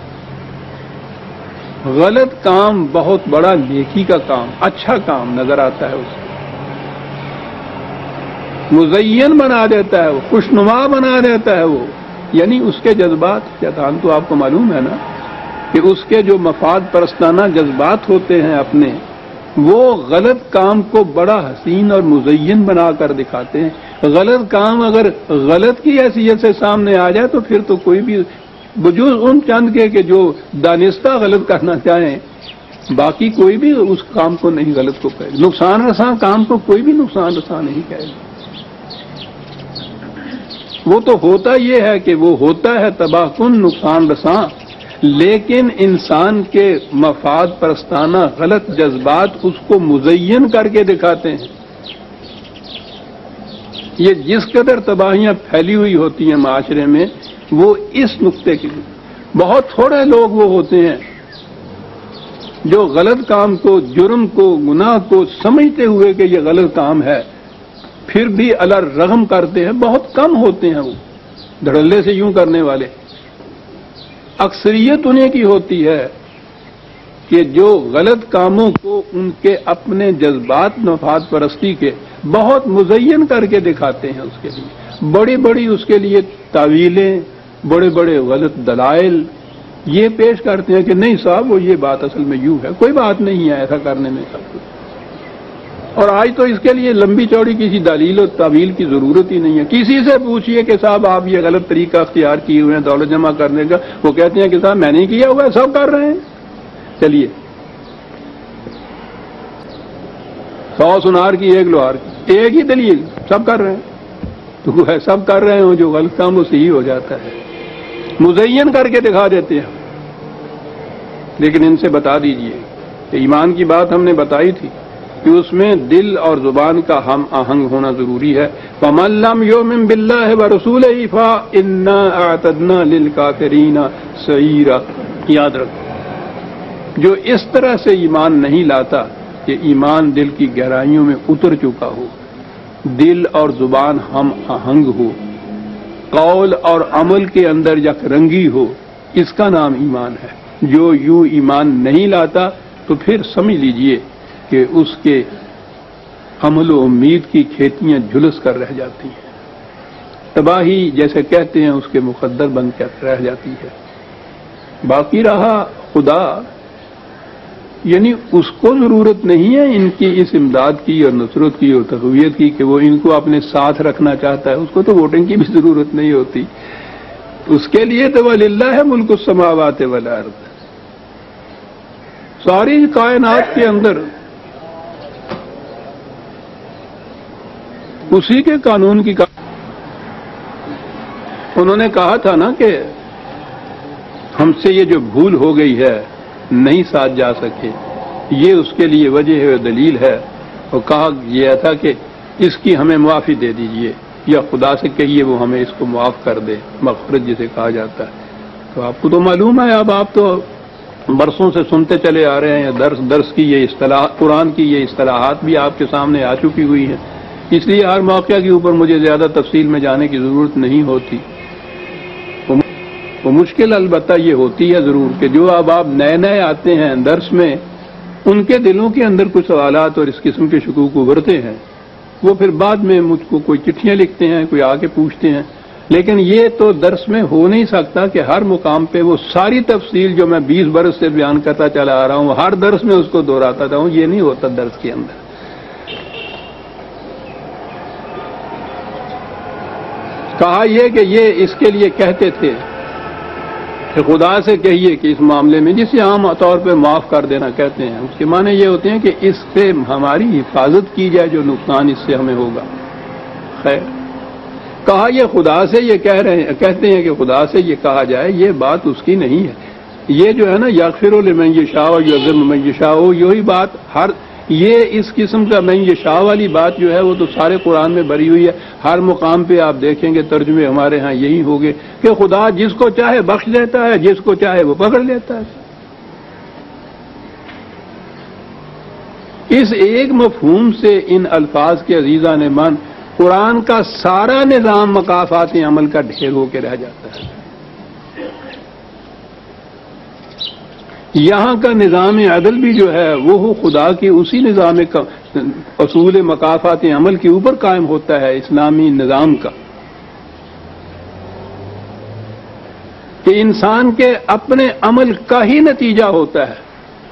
[SPEAKER 1] غلط کام بہت بڑا نیکی کا کام، اچھا کام نظر آتا ہے اسے، مزین بنا دیتا ہے، وہ خوشنما بنا دیتا ہے. وہ یعنی اس کے جذبات، شیطان تو آپ کو معلوم ہے نا کہ اس کے جو مفاد پرستانہ جذبات ہوتے ہیں اپنے، وہ غلط کام کو بڑا حسین اور مزین بنا کر دکھاتے ہیں. غلط کام اگر غلط کی حیثیت سے سامنے آ جائے تو پھر تو کوئی بھی، بجوز ان چند کے کہ جو دانستہ غلط کرنا چاہیں، باقی کوئی بھی اس کام کو نہیں غلط کو کہے. نقصان رساں کام کو کوئی بھی نقصان رساں نہیں کہے. وہ تو ہوتا یہ ہے کہ وہ ہوتا ہے تباہ کن، نقصان رساں، لیکن انسان کے مفاد پرستانہ غلط جذبات اس کو مزین کر کے دکھاتے ہیں. یہ جس قدر تباہیاں پھیلی ہوئی ہوتی ہیں معاشرے میں، وہ اس نقطے کے لیے. بہت تھوڑے لوگ وہ ہوتے ہیں جو غلط کام کو، جرم کو، گناہ کو سمجھتے ہوئے کہ یہ غلط کام ہے پھر بھی الرغم کرتے ہیں. بہت کم ہوتے ہیں وہ دھڑلے سے یوں کرنے والے. اکثریت انہیں کی ہوتی ہے کہ جو غلط کاموں کو ان کے اپنے جذبات مفاد پرستی کے بہت مزین کر کے دکھاتے ہیں. اس کے لیے بڑی بڑی اس کے لیے تعویلیں، بڑے بڑے غلط دلائل یہ پیش کرتے ہیں کہ نہیں صاحب وہ یہ بات اصل میں یوں ہے، کوئی بات نہیں ہے ایسا کرنے میں سب کچھ. اور آج تو اس کے لیے لمبی چوڑی کسی دلیل و تعویل کی ضرورت ہی نہیں ہے. کسی سے پوچھئے کہ صاحب آپ یہ غلط طریقہ اختیار کیے ہوئے ہیں دولت جمع کرنے کا، وہ کہتے ہیں کہ صاحب میں نہیں کیا ہوا ہے، سب کر رہے ہیں. چلیے 100 سنار کی ایک لوہار کی، ایک ہی دلیل، سب کر رہے ہیں. تو وہ سب کر رہے ہوں جو غلط کام وہ صحیح ہو جاتا ہے، مزین کر کے دکھا دیتے ہیں. لیکن ان سے بتا دیجئے کہ ایمان کی بات ہم نے بتائی تھی کہ اس میں دل اور زبان کا ہم آہنگ ہونا ضروری ہے. فَمَن لَّمْ يُؤْمِن بِاللَّهِ وَرَسُولِهِ فَإِنَّا أَعْتَدْنَا لِلْكَافِرِينَ سَعِيرًا. یاد رکھو، جو اس طرح سے ایمان نہیں لاتا کہ ایمان دل کی گہرائیوں میں اتر چکا ہو، دل اور زبان ہم آہنگ ہو، قول اور عمل کے اندر یک رنگی ہو، اس کا نام ایمان ہے. جو یوں ایمان نہیں لاتا تو پھر سمجھ لیجئے کہ اس کے عمل و امید کی کھیتیاں جھلس کر رہ جاتی ہیں. تباہی جیسے کہتے ہیں اس کے مقدر بن کر رہ جاتی ہے. باقی رہا خدا یعنی اس کو ضرورت نہیں ہے ان کی اس امداد کی اور نصرت کی اور تقویت کی کہ وہ ان کو اپنے ساتھ رکھنا چاہتا ہے، اس کو تو ووٹنگ کی بھی ضرورت نہیں ہوتی، اس کے لیے تو وَلِلَّهِ مُلْكُ السَّمَاوَاتِ وَالْأَرْضِ، ساری کائنات کے اندر اسی کے قانون کی انہوں نے کہا تھا نا کہ ہم سے یہ جو بھول ہو گئی ہے نہیں ساتھ جا سکے، یہ اس کے لیے وجہ ہے، دلیل ہے، اور کہا یہ تھا کہ اس کی ہمیں معافی دے دیجئے، یا خدا سے کہیے وہ ہمیں اس کو معاف کر دے، مغفرت جسے کہا جاتا ہے۔ تو آپ کو تو معلوم ہے، اب آپ تو برسوں سے سنتے چلے آ رہے ہیں، درس کی یہ اصطلاح، قرآن کی یہ اصطلاحات بھی آپ کے سامنے آ چکی ہوئی ہیں، اس لیے ہر موقع کے اوپر مجھے زیادہ تفصیل میں جانے کی ضرورت نہیں ہوتی۔ وہ مشکل البتہ یہ ہوتی ہے ضرور کہ جو اب آپ نئے نئے آتے ہیں درس میں، ان کے دلوں کے اندر کچھ سوالات اور اس قسم کے شکوک ابھرتے ہیں، وہ پھر بعد میں مجھ کو کوئی چٹھیاں لکھتے ہیں، کوئی آ کے پوچھتے ہیں، لیکن یہ تو درس میں ہو نہیں سکتا کہ ہر مقام پہ وہ ساری تفصیل جو میں 20 برس سے بیان کرتا چلا آ رہا ہوں ہر درس میں اس کو دہراتا رہا ہوں، یہ نہیں ہوتا درس کے اندر۔ کہا یہ کہ یہ اس کے لیے کہتے تھے کہ خدا سے کہیے کہ اس معاملے میں، جسے عام طور پہ معاف کر دینا کہتے ہیں، اس کے معنی یہ ہوتے ہیں کہ اس سے ہماری حفاظت کی جائے جو نقصان اس سے ہمیں ہوگا۔ خیر، کہا یہ خدا سے یہ کہتے ہیں کہ خدا سے یہ کہا جائے، یہ بات اس کی نہیں ہے۔ یہ جو ہے نا یغفر لمن یشاء ویعذب من یشاء، یہی بات یہ اس قسم کا من یشاء والی بات جو ہے وہ تو سارے قرآن میں بھری ہوئی ہے، ہر مقام پہ آپ دیکھیں گے ترجمے ہمارے ہاں یہی ہوگے کہ خدا جس کو چاہے بخش دیتا ہے، جس کو چاہے وہ پکڑ لیتا ہے۔ اس ایک مفہوم سے ان الفاظ کے عزیزان من قرآن کا سارا نظام مقافات عمل کا ڈھیر ہو کے رہ جاتا ہے۔ یہاں کا نظام عدل بھی جو ہے وہ خدا کی اسی نظام کا اصول مقافات عمل کے اوپر قائم ہوتا ہے، اسلامی نظام کا، کہ انسان کے اپنے عمل کا ہی نتیجہ ہوتا ہے۔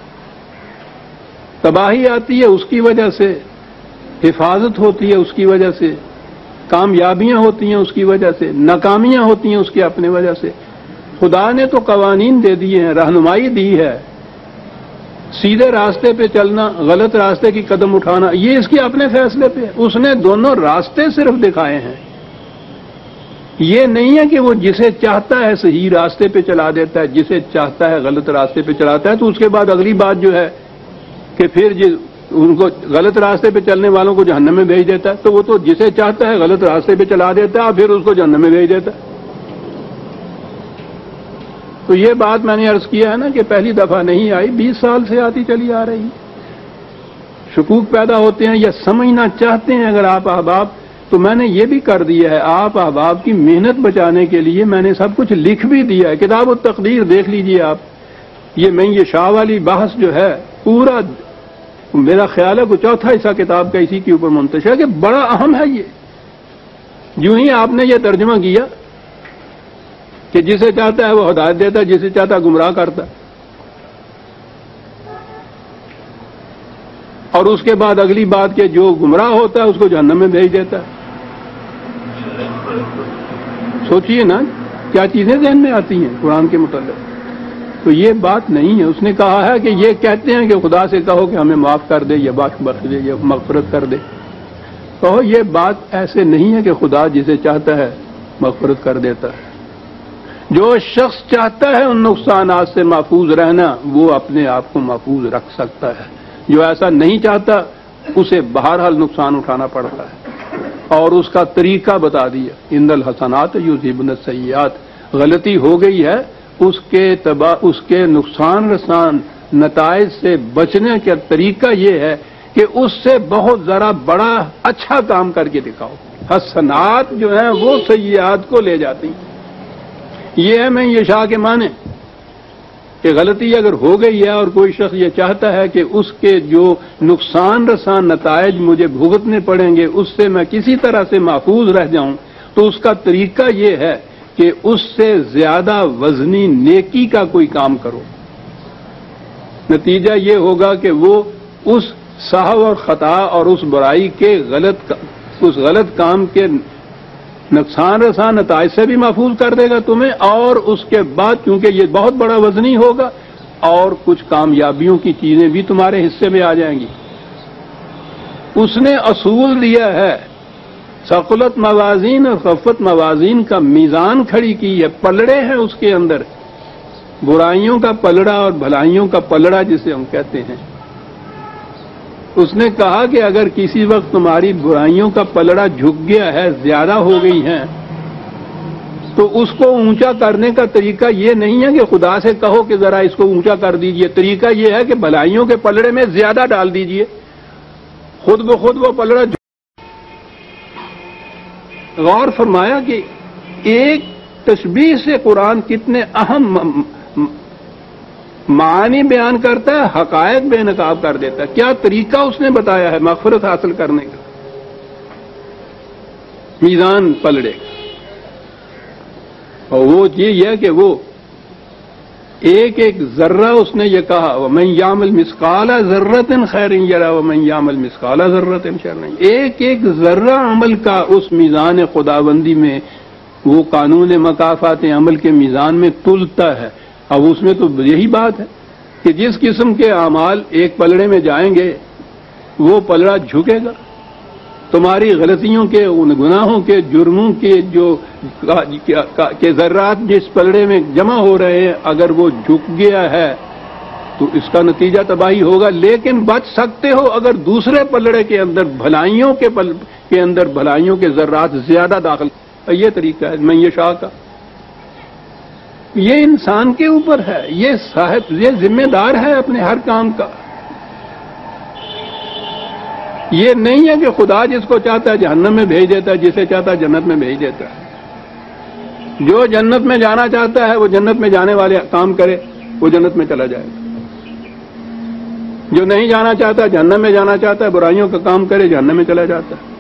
[SPEAKER 1] تباہی آتی ہے اس کی وجہ سے، حفاظت ہوتی ہے اس کی وجہ سے، کامیابیاں ہوتی ہیں اس کی وجہ سے، ناکامیاں ہوتی ہیں اس کی اپنے وجہ سے۔ خدا نے تو قوانین دے دیے ہیں، رہنمائی دی ہے، سیدھے راستے پہ چلنا، غلط راستے کی قدم اٹھانا، یہ اس کے اپنے فیصلے پہ، اس نے دونوں راستے صرف دکھائے ہیں۔ یہ نہیں ہے کہ وہ جسے چاہتا ہے صحیح راستے پہ چلا دیتا ہے، جسے چاہتا ہے غلط راستے پہ چلاتا ہے، تو اس کے بعد اگلی بات جو ہے کہ پھر ان کو غلط راستے پہ چلنے والوں کو جہنم میں بھیج دیتا ہے، تو وہ تو جسے چاہتا ہے غلط راستے پہ چلا دیتا ہے اور پھر اس کو جہنم میں بھیج دیتا ہے۔ تو یہ بات میں نے عرض کیا ہے نا کہ پہلی دفعہ نہیں آئی، 20 سال سے آتی چلی آ رہی۔ شکوک پیدا ہوتے ہیں یا سمجھنا چاہتے ہیں اگر آپ احباب، تو میں نے یہ بھی کر دیا ہے، آپ احباب کی محنت بچانے کے لیے میں نے سب کچھ لکھ بھی دیا ہے۔ کتاب التقدیر دیکھ لیجئے آپ، یہ من یشاء والی بحث جو ہے پورا میرا خیال ہے کہ چوتھا حصہ کتاب کا اسی کے اوپر منتشر ہے، کہ بڑا اہم ہے یہ۔ جو ہی آپ نے یہ ترجمہ کیا کہ جسے چاہتا ہے وہ ہدایت دیتا ہے، جسے چاہتا ہے گمراہ کرتا ہے، اور اس کے بعد اگلی بات کہ جو گمراہ ہوتا ہے اس کو جہنم میں بھیج دیتا ہے۔ سوچئے نا کیا چیزیں ذہن میں آتی ہیں قرآن کے متعلق۔ تو یہ بات نہیں ہے، اس نے کہا ہے کہ یہ کہتے ہیں کہ خدا سے کہو کہ ہمیں معاف کر دے یا بخش دے یا مغفرت کر دے۔ کہو یہ بات ایسے نہیں ہے کہ خدا جسے چاہتا ہے مغفرت کر دیتا ہے۔ جو شخص چاہتا ہے ان نقصانات سے محفوظ رہنا، وہ اپنے آپ کو محفوظ رکھ سکتا ہے۔ جو ایسا نہیں چاہتا اسے بہرحال نقصان اٹھانا پڑتا ہے، اور اس کا طریقہ بتا دیا، ان الحسنات یذہبن السیئات۔ غلطی ہو گئی ہے، اس کے نقصان رسان نتائج سے بچنے کا طریقہ یہ ہے کہ اس سے بہت ذرا بڑا اچھا کام کر کے دکھاؤ۔ حسنات جو ہیں وہ سیئات کو لے جاتی ہیں۔ یہ ہے من یشاء کے معنی کہ غلطی اگر ہو گئی ہے اور کوئی شخص یہ چاہتا ہے کہ اس کے جو نقصان رسان نتائج مجھے بھگتنے پڑیں گے اس سے میں کسی طرح سے محفوظ رہ جاؤں، تو اس کا طریقہ یہ ہے کہ اس سے زیادہ وزنی نیکی کا کوئی کام کرو۔ نتیجہ یہ ہوگا کہ وہ اس سہو اور خطا اور اس برائی کے اس غلط کام کے نقصان رساں نتائج سے بھی محفوظ کر دے گا تمہیں، اور اس کے بعد کیونکہ یہ بہت بڑا وزنی ہوگا اور کچھ کامیابیوں کی چیزیں بھی تمہارے حصے میں آ جائیں گی۔ اس نے اصول دیا ہے، ثقلت موازین اور خفت موازین کا میزان کھڑی کی ہے، پلڑے ہیں اس کے اندر، برائیوں کا پلڑا اور بھلائیوں کا پلڑا جسے ہم کہتے ہیں۔ اس نے کہا کہ اگر کسی وقت تمہاری برائیوں کا پلڑا جھک گیا ہے، زیادہ ہو گئی ہیں، تو اس کو اونچا کرنے کا طریقہ یہ نہیں ہے کہ خدا سے کہو کہ ذرا اس کو اونچا کر دیجئے، طریقہ یہ ہے کہ بھلائیوں کے پلڑے میں زیادہ ڈال دیجئے، خود بخود وہ پلڑا غور فرمایا کہ ایک تشبیہ سے قرآن کتنے اہم معانی بیان کرتا ہے، حقائق بے نقاب کر دیتا ہے۔ کیا طریقہ اس نے بتایا ہے مغفرت حاصل کرنے کا، میزان پلڑے کا، اور وہ یہ ہے کہ وہ ایک ایک ذرہ اس نے یہ کہا وَمَن يَعْمَلْ مِثْقَالَ ذَرَّةٍ خَيْرٍ يَرَهُ وَمَن يَعْمَلْ مِثْقَالَ ذَرَّةٍ شَرًّا يَرَهُ، ایک ایک ذرہ عمل کا اس میزان خداوندی میں، وہ قانون مکافات عمل کے میزان میں تلتا ہے۔ اب اس میں تو یہی بات ہے کہ جس قسم کے اعمال ایک پلڑے میں جائیں گے وہ پلڑا جھکے گا، تمہاری غلطیوں کے، ان گناہوں کے، جرموں کے جو ذرات جس پلڑے میں جمع ہو رہے ہیں، اگر وہ جھک گیا ہے تو اس کا نتیجہ تباہی ہوگا، لیکن بچ سکتے ہو اگر دوسرے پلڑے کے اندر بھلائیوں کے اندر بھلائیوں کے ذرات زیادہ داخل۔ یہ طریقہ ہے من یشاء کا، یہ انسان کے اوپر ہے، یہ ذمہ دار ہے اپنے ہر کام کا۔ یہ نہیں ہے کہ خدا جس کو چاہتا ہے جہنم میں بھیج دیتا ہے، جسے چاہتا ہے جنت میں بھیج دیتا ہے۔ جو جنت میں جانا چاہتا ہے وہ جنت میں جانے والے کام کرے، وہ جنت میں چلا جائے گا۔ جو نہیں جانا چاہتا، جہنم میں جانا چاہتا ہے، برائیوں کا کام کرے، جہنم میں چلا جاتا ہے۔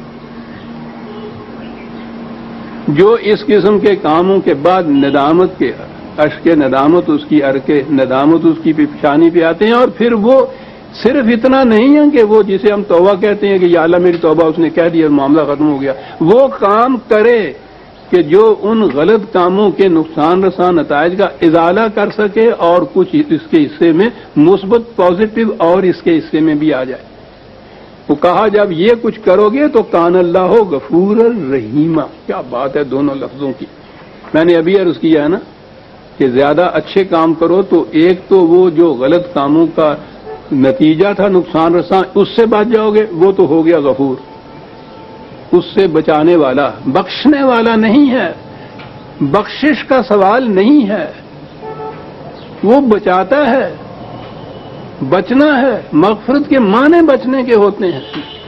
[SPEAKER 1] جو اس قسم کے کاموں کے بعد ندامت کے اشک ندامت، اس کی ارک ندامت اس کی پیشانی پہ آتے ہیں، اور پھر وہ صرف اتنا نہیں ہے کہ وہ جسے ہم توبہ کہتے ہیں کہ یا اللہ میری توبہ اس نے کہہ دیا اور معاملہ ختم ہو گیا، وہ کام کرے کہ جو ان غلط کاموں کے نقصان رساں نتائج کا ازالہ کر سکے اور کچھ اس کے حصے میں مثبت پازیٹو اور اس کے حصے میں بھی آ جائے۔ وہ کہا جب یہ کچھ کرو گے تو کان اللہ غفور الرحیم۔ کیا بات ہے دونوں لفظوں کی۔ میں نے ابھی عرض کیا ہے نا کہ زیادہ اچھے کام کرو تو ایک تو وہ جو غلط کاموں کا نتیجہ تھا نقصان رساں، اس سے بچ جاؤ گے، وہ تو ہو گیا غفور، اس سے بچانے والا، بخشنے والا نہیں ہے، بخشش کا سوال نہیں ہے، وہ بچاتا ہے، بچنا ہے۔ مغفرت کے معنی بچنے کے ہوتے ہیں،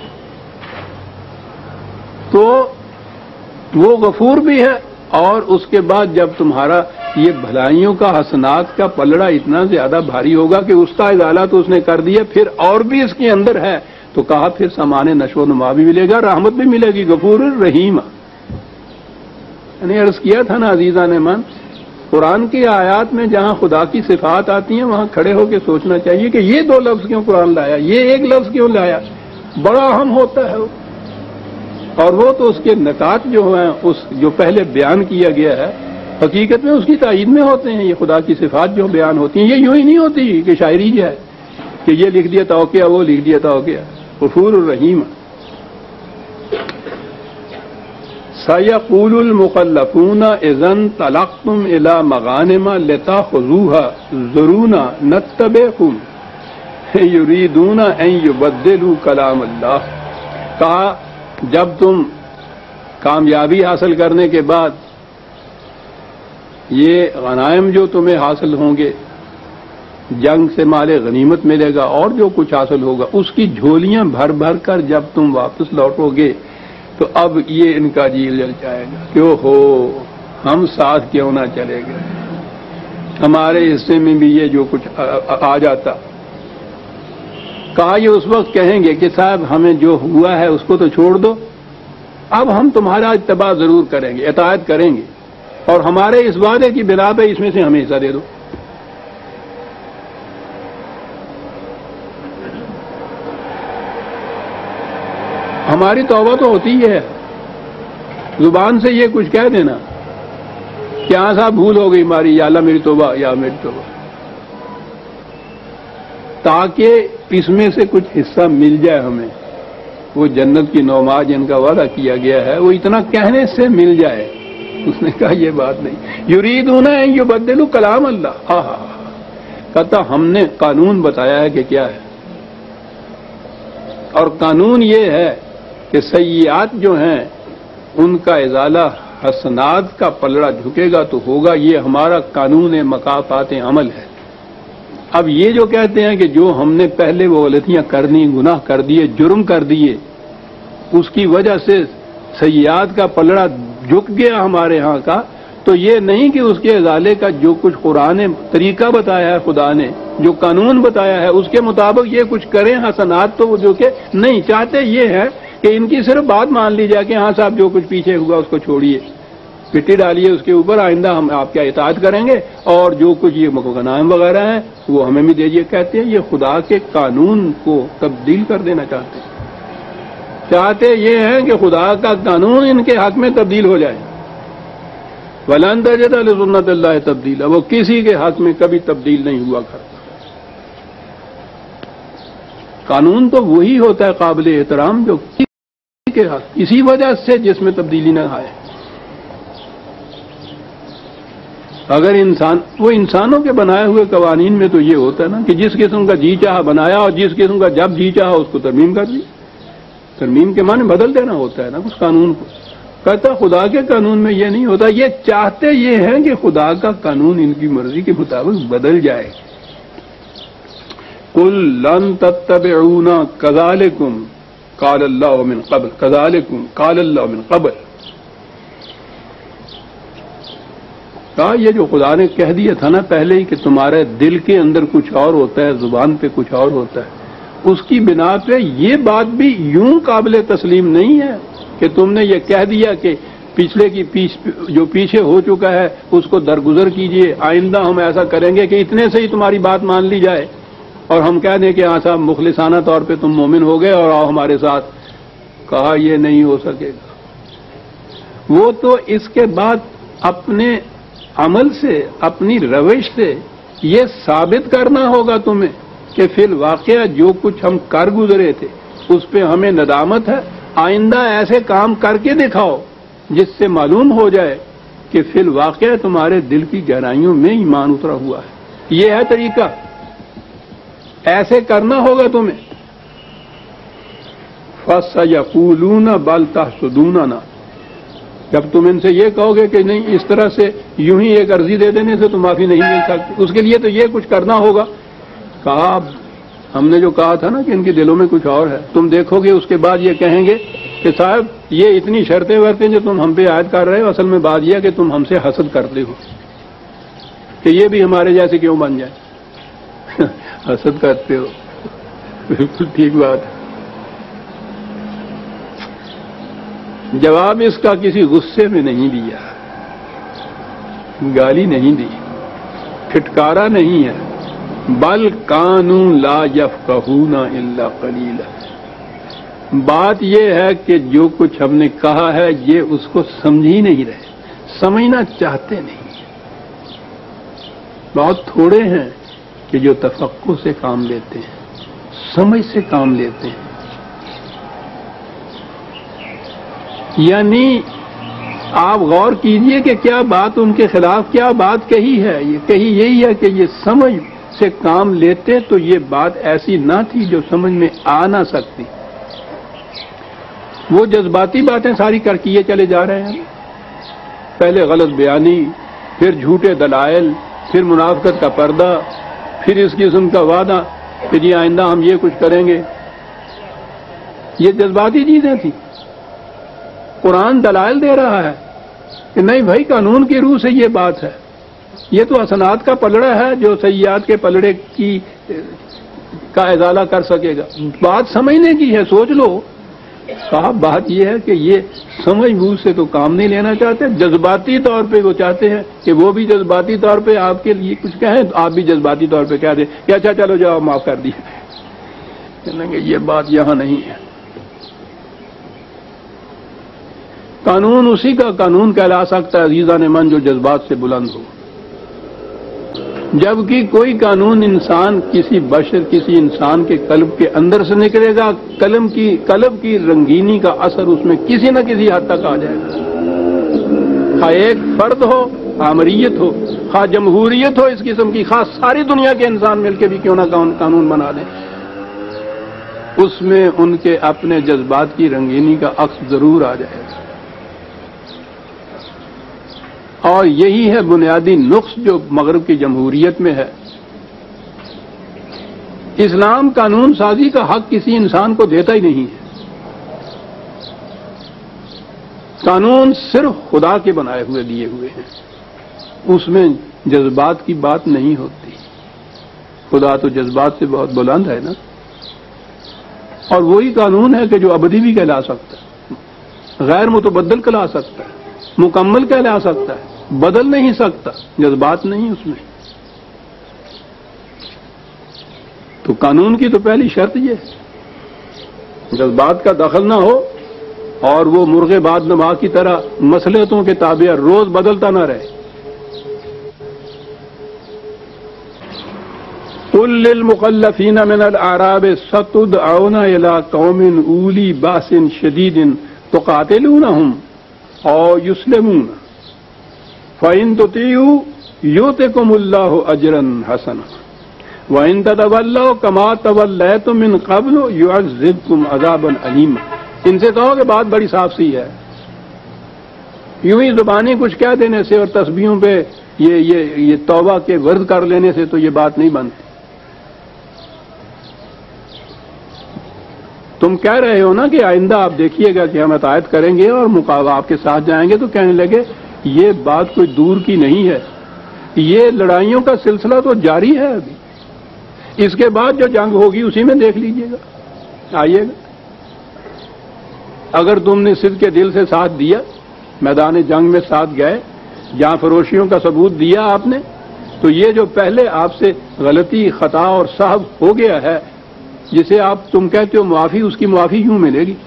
[SPEAKER 1] تو وہ غفور بھی ہے۔ اور اس کے بعد جب تمہارا یہ بھلائیوں کا حسنات کا پلڑا اتنا زیادہ بھاری ہوگا کہ اس کا ازالہ تو اس نے کر دیا، پھر اور بھی اس کے اندر ہے، تو کہا پھر سامان نشو و نما بھی ملے گا، رحمت بھی ملے گی، غفور الرحیم۔ میں نے عرض کیا تھا نا عزیزان من، قرآن کی آیات میں جہاں خدا کی صفات آتی ہیں وہاں کھڑے ہو کے سوچنا چاہیے کہ یہ دو لفظ کیوں قرآن لایا، یہ ایک لفظ کیوں لایا، بڑا اہم ہوتا ہے۔ اور وہ تو اس کے نکات جو ہیں، اس جو پہلے بیان کیا گیا ہے، حقیقت میں اس کی تائید میں ہوتے ہیں۔ یہ خدا کی صفات جو بیان ہوتی ہیں، یہ یوں ہی نہیں ہوتی کہ شاعری جو ہے کہ یہ لکھ دیا توقع، وہ لکھ دیا توقع۔ غفور الرحیم۔ سَيَقُولُ الْمُخَلَّفُونَ إِذَا انطَلَقْتُمْ إِلَىٰ مَغَانِمَ لِتَأْخُذُوهَا ذَرُونَا نَتَّبِعْكُمْ يُرِيدُونَ أَن يُبَدِّلُوا كَلَامَ اللَّهِ۔ کہا جب تم کامیابی حاصل کرنے کے بعد یہ غنائم جو تمہیں حاصل ہوں گے، جنگ سے مال غنیمت ملے گا اور جو کچھ حاصل ہوگا، اس کی جھولیاں بھر بھر کر جب تم واپس لوٹو گے تو اب یہ ان کا جی جل جائے گا کہ ہو ہم ساتھ کیوں نہ چلے گئے، ہمارے حصے میں بھی یہ جو کچھ آ جاتا۔ کہا یہ اس وقت کہیں گے کہ صاحب ہمیں جو ہوا ہے اس کو تو چھوڑ دو، اب ہم تمہارا اتباع ضرور کریں گے، اطاعت کریں گے، اور ہمارے اس وعدے کی بنا پہ اس میں سے ہمیں حصہ دے دو۔ ہماری توبہ تو ہوتی ہے زبان سے یہ کچھ کہہ دینا کہ ہاں صاحب بھول ہو گئی ہماری، یا اللہ میری توبہ، یا میری توبہ، تاکہ اس میں سے کچھ حصہ مل جائے ہمیں، وہ جنت کی نوما جن کا وعدہ کیا گیا ہے وہ اتنا کہنے سے مل جائے۔ اس نے کہا یہ بات نہیں، یریدون ان یبدلوا کلام اللہ، کہتا ہم نے قانون بتایا ہے کہ کیا ہے، اور قانون یہ ہے کہ سیئات جو ہیں ان کا ازالہ حسنات کا پلڑا جھکے گا تو ہوگا، یہ ہمارا قانون مکافات عمل ہے۔ اب یہ جو کہتے ہیں کہ جو ہم نے پہلے وہ غلطیاں کر دی، گناہ کر دیے، جرم کر دیے، اس کی وجہ سے سیئات کا پلڑا جھک گیا ہمارے ہاں کا، تو یہ نہیں کہ اس کے ازالے کا جو کچھ قرآن نے طریقہ بتایا ہے، خدا نے جو قانون بتایا ہے اس کے مطابق یہ کچھ کریں حسنات، تو وہ جو کہ نہیں چاہتے یہ ہے کہ ان کی صرف بات مان لی جائے کہ ہاں صاحب جو کچھ پیچھے ہوا اس کو چھوڑیے، مٹی ڈالیے اس کے اوپر، آئندہ ہم آپ کیا اطاعت کریں گے، اور جو کچھ یہ غنائم وغیرہ ہیں وہ ہمیں بھی دیجیے۔ کہتے ہیں یہ خدا کے قانون کو تبدیل کر دینا چاہتے ہیں، چاہتے یہ ہیں کہ خدا کا قانون ان کے حق میں تبدیل ہو جائے۔ وَلَن تَجِدَ لِسُنَّتِ اللَّهِ تَبْدِيلًا، وہ کسی کے حق میں کبھی تبدیل نہیں ہوا کرتا۔ قانون تو وہی ہوتا ہے قابل احترام جو کسی کے حق اسی وجہ سے جس میں تبدیلی نہ آئے۔ اگر وہ انسانوں کے بنائے ہوئے قوانین میں تو یہ ہوتا ہے نا کہ جس قسم کا جی چاہا بنایا اور جس قسم کا جب جی چاہا اس کو ترمیم کر دی۔ ترمیم کے معنی بدل دینا ہوتا ہے نا اس قانون کو۔ کہتا خدا کے قانون میں یہ نہیں ہوتا، یہ چاہتے یہ ہیں کہ خدا کا قانون ان کی مرضی کے مطابق بدل جائے۔ قُل لَن تَتَّبِعُونَا كَذَلِكُمْ قَالَ اللَّهُ مِن قَبْلُ كَذَلِكُمْ قَالَ اللَّهُ مِن قَبْلُ، کہا یہ جو خدا نے کہہ دیا تھا نا پہلے ہی کہ تمہارے دل کے اندر کچھ اور ہوتا ہے، زبان پہ کچھ اور ہوتا ہے، اس کی بنا پہ یہ بات بھی یوں قابل تسلیم نہیں ہے کہ تم نے یہ کہہ دیا کہ پچھلے کی جو پیچھے ہو چکا ہے اس کو درگزر کیجئے، آئندہ ہم ایسا کریں گے کہ اتنے سے ہی تمہاری بات مان لی جائے اور ہم کہہ دیں کہ ہاں صاحب مخلصانہ طور پہ تم مومن ہو گئے اور آؤ ہمارے ساتھ۔ کہا یہ نہیں ہو سکے گا، وہ تو اس کے بعد اپنے عمل سے، اپنی روش سے یہ ثابت کرنا ہوگا تمہیں کہ فی الواقعہ جو کچھ ہم کر گزرے تھے اس پہ ہمیں ندامت ہے، آئندہ ایسے کام کر کے دکھاؤ جس سے معلوم ہو جائے کہ فی الواقعہ تمہارے دل کی گہرائیوں میں ایمان اترا ہوا ہے۔ یہ ہے طریقہ، ایسے کرنا ہوگا تمہیں۔ فَسَيَقُولُونَ بَلْ تَحْسُدُونَنَا، جب تم ان سے یہ کہو گے کہ نہیں اس طرح سے یوں ہی ایک عرضی دے دینے سے تو معافی نہیں مل سکتی، اس کے لیے تو یہ کچھ کرنا ہوگا۔ کہا ہم نے جو کہا تھا نا کہ ان کے دلوں میں کچھ اور ہے، تم دیکھو گے اس کے بعد یہ کہیں گے کہ صاحب یہ اتنی شرطیں ورتیں جو تم ہم پہ عائد کر رہے ہو، اصل میں بات یہ ہے کہ تم ہم سے حسد کرتے ہو کہ یہ بھی ہمارے جیسے کیوں بن جائے۔ حسد کرتے ہو، بالکل ٹھیک بات ہے۔ جواب اس کا کسی غصے میں نہیں دیا، گالی نہیں دی، پھٹکارا نہیں ہے، بل کانوا لا یفقہون الا قلیلا، بات یہ ہے کہ جو کچھ ہم نے کہا ہے یہ اس کو سمجھ ہی نہیں رہے، سمجھنا چاہتے نہیں۔ بہت تھوڑے ہیں کہ جو تفقہ سے کام لیتے ہیں، سمجھ سے کام لیتے ہیں۔ یعنی آپ غور کیجئے کہ کیا بات ان کے خلاف کیا بات کہی ہے، یہ کہی یہی ہے کہ یہ سمجھ سے کام لیتے تو یہ بات ایسی نہ تھی جو سمجھ میں آ نہ سکتی۔ وہ جذباتی باتیں ساری کر کیے چلے جا رہے ہیں، پہلے غلط بیانی، پھر جھوٹے دلائل، پھر منافقت کا پردہ، پھر اس قسم کا وعدہ کہ جی آئندہ ہم یہ کچھ کریں گے، یہ جذباتی چیزیں تھیں۔ قرآن دلائل دے رہا ہے کہ نہیں بھائی قانون کی روح سے یہ بات ہے، یہ تو حسنات کا پلڑا ہے جو سیئات کے پلڑے کا ازالہ کر سکے گا۔ بات سمجھنے کی ہے، سوچ لو۔ کہا بات یہ ہے کہ یہ سمجھ بوجھ سے تو کام نہیں لینا چاہتے، جذباتی طور پہ وہ چاہتے ہیں کہ وہ بھی جذباتی طور پہ آپ کے لیے کچھ کہیں تو آپ بھی جذباتی طور پہ کہہ دیں کہ اچھا چلو جاؤ معاف کر دیے۔ کہنے گے یہ بات یہاں نہیں ہے، قانون اسی کا قانون کہلا سکتا ہے عزیزان من جو جذبات سے بلند ہو، جبکہ کوئی قانون انسان کسی بشر کسی انسان کے قلب کے اندر سے نکلے گا، قلب کی رنگینی کا اثر اس میں کسی نہ کسی حد تک آ جائے گا، خواہ ایک فرد ہو، آمریت ہو، خواہ جمہوریت ہو اس قسم کی، خواہ ساری دنیا کے انسان مل کے بھی کیوں نہ قانون بنا دیں، اس میں ان کے اپنے جذبات کی رنگینی کا عکس ضرور آ جائے گا۔ اور یہی ہے بنیادی نقص جو مغرب کی جمہوریت میں ہے۔ اسلام قانون سازی کا حق کسی انسان کو دیتا ہی نہیں ہے، قانون صرف خدا کے بنائے ہوئے دیے ہوئے ہیں، اس میں جذبات کی بات نہیں ہوتی۔ خدا تو جذبات سے بہت بلند ہے نا، اور وہی قانون ہے کہ جو ابدی بھی کہلا سکتا ہے، غیر متبدل کہلا سکتا ہے، مکمل کہلا سکتا ہے، بدل نہیں سکتا، جذبات نہیں اس میں۔ تو قانون کی تو پہلی شرط یہ ہے جذبات کا دخل نہ ہو، اور وہ مرغ باد نما کی طرح مصلحتوں کے تابع روز بدلتا نہ رہے۔ قل للمخلفین من الاعراب ستدعون الى قوم اولی باس شدید تقاتلونہم او یسلمون فَإِن تُطِيعُوا يُؤْتِكُمُ اللَّهُ أَجْرًا حَسَنًا وَإِن تَتَوَلَّوْا كَمَا تَوَلَّيْتُم مِّن قَبْلُ يُعَذِّبْكُمْ عَذَابًا أَلِيمًا۔ ان سے کہو کہ بات بڑی صاف سی ہے، یوں ہی زبانی کچھ کہہ دینے سے اور تسبیحوں پہ یہ توبہ کے ورد کر لینے سے تو یہ بات نہیں بنتی۔ تم کہہ رہے ہو نا کہ آئندہ آپ دیکھیے گا کہ ہم اطاعت کریں گے اور مقابلہ آپ کے ساتھ جائیں گے، تو کہنے لگے یہ بات کوئی دور کی نہیں ہے، یہ لڑائیوں کا سلسلہ تو جاری ہے ابھی، اس کے بعد جو جنگ ہوگی اسی میں دیکھ لیجئے گا، آئیے گا۔ اگر تم نے صدق کے دل سے ساتھ دیا، میدان جنگ میں ساتھ گئے، جہاں فروشیوں کا ثبوت دیا آپ نے، تو یہ جو پہلے آپ سے غلطی خطا اور سہو ہو گیا ہے، جسے تم کہتے ہو معافی، اس کی معافی یوں ملے گی،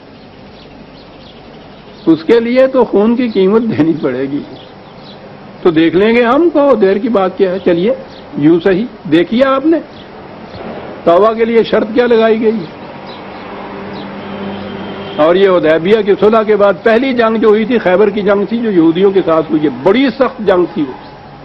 [SPEAKER 1] اس کے لیے تو خون کی قیمت دینی پڑے گی۔ تو دیکھ لیں گے ہم، کو دیر کی بات کیا ہے، چلیے یوں صحیح دیکھیے آپ نے توبہ کے لیے شرط کیا لگائی گئی ہے۔ اور یہ حدیبیہ کی صلح کے بعد پہلی جنگ جو ہوئی تھی خیبر کی جنگ تھی، جو یہودیوں کے ساتھ ہوئی، یہ بڑی سخت جنگ تھی وہ۔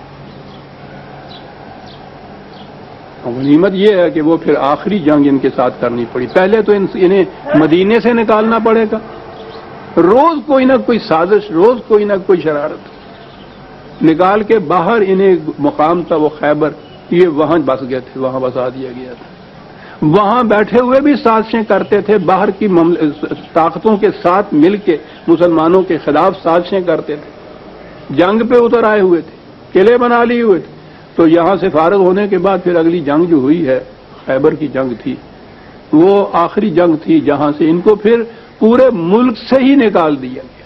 [SPEAKER 1] غنیمت یہ ہے کہ وہ پھر آخری جنگ ان کے ساتھ کرنی پڑی، پہلے تو انہیں مدینے سے نکالنا پڑے گا، روز کوئی نہ کوئی سازش، روز کوئی نہ کوئی شرارت نکال کے باہر انہیں مقام تھا وہ خیبر، یہ وہاں بس گئے تھے، وہاں بسا دیا گیا تھا، وہاں بیٹھے ہوئے بھی سازشیں کرتے تھے، باہر کی طاقتوں کے ساتھ مل کے مسلمانوں کے خلاف سازشیں کرتے تھے، جنگ پہ اتر آئے ہوئے تھے، قلعے بنا لیے ہوئے تھے۔ تو یہاں سے فارغ ہونے کے بعد پھر اگلی جنگ جو ہوئی ہے خیبر کی جنگ تھی، وہ آخری جنگ تھی جہاں سے ان کو پھر پورے ملک سے ہی نکال دیا گیا۔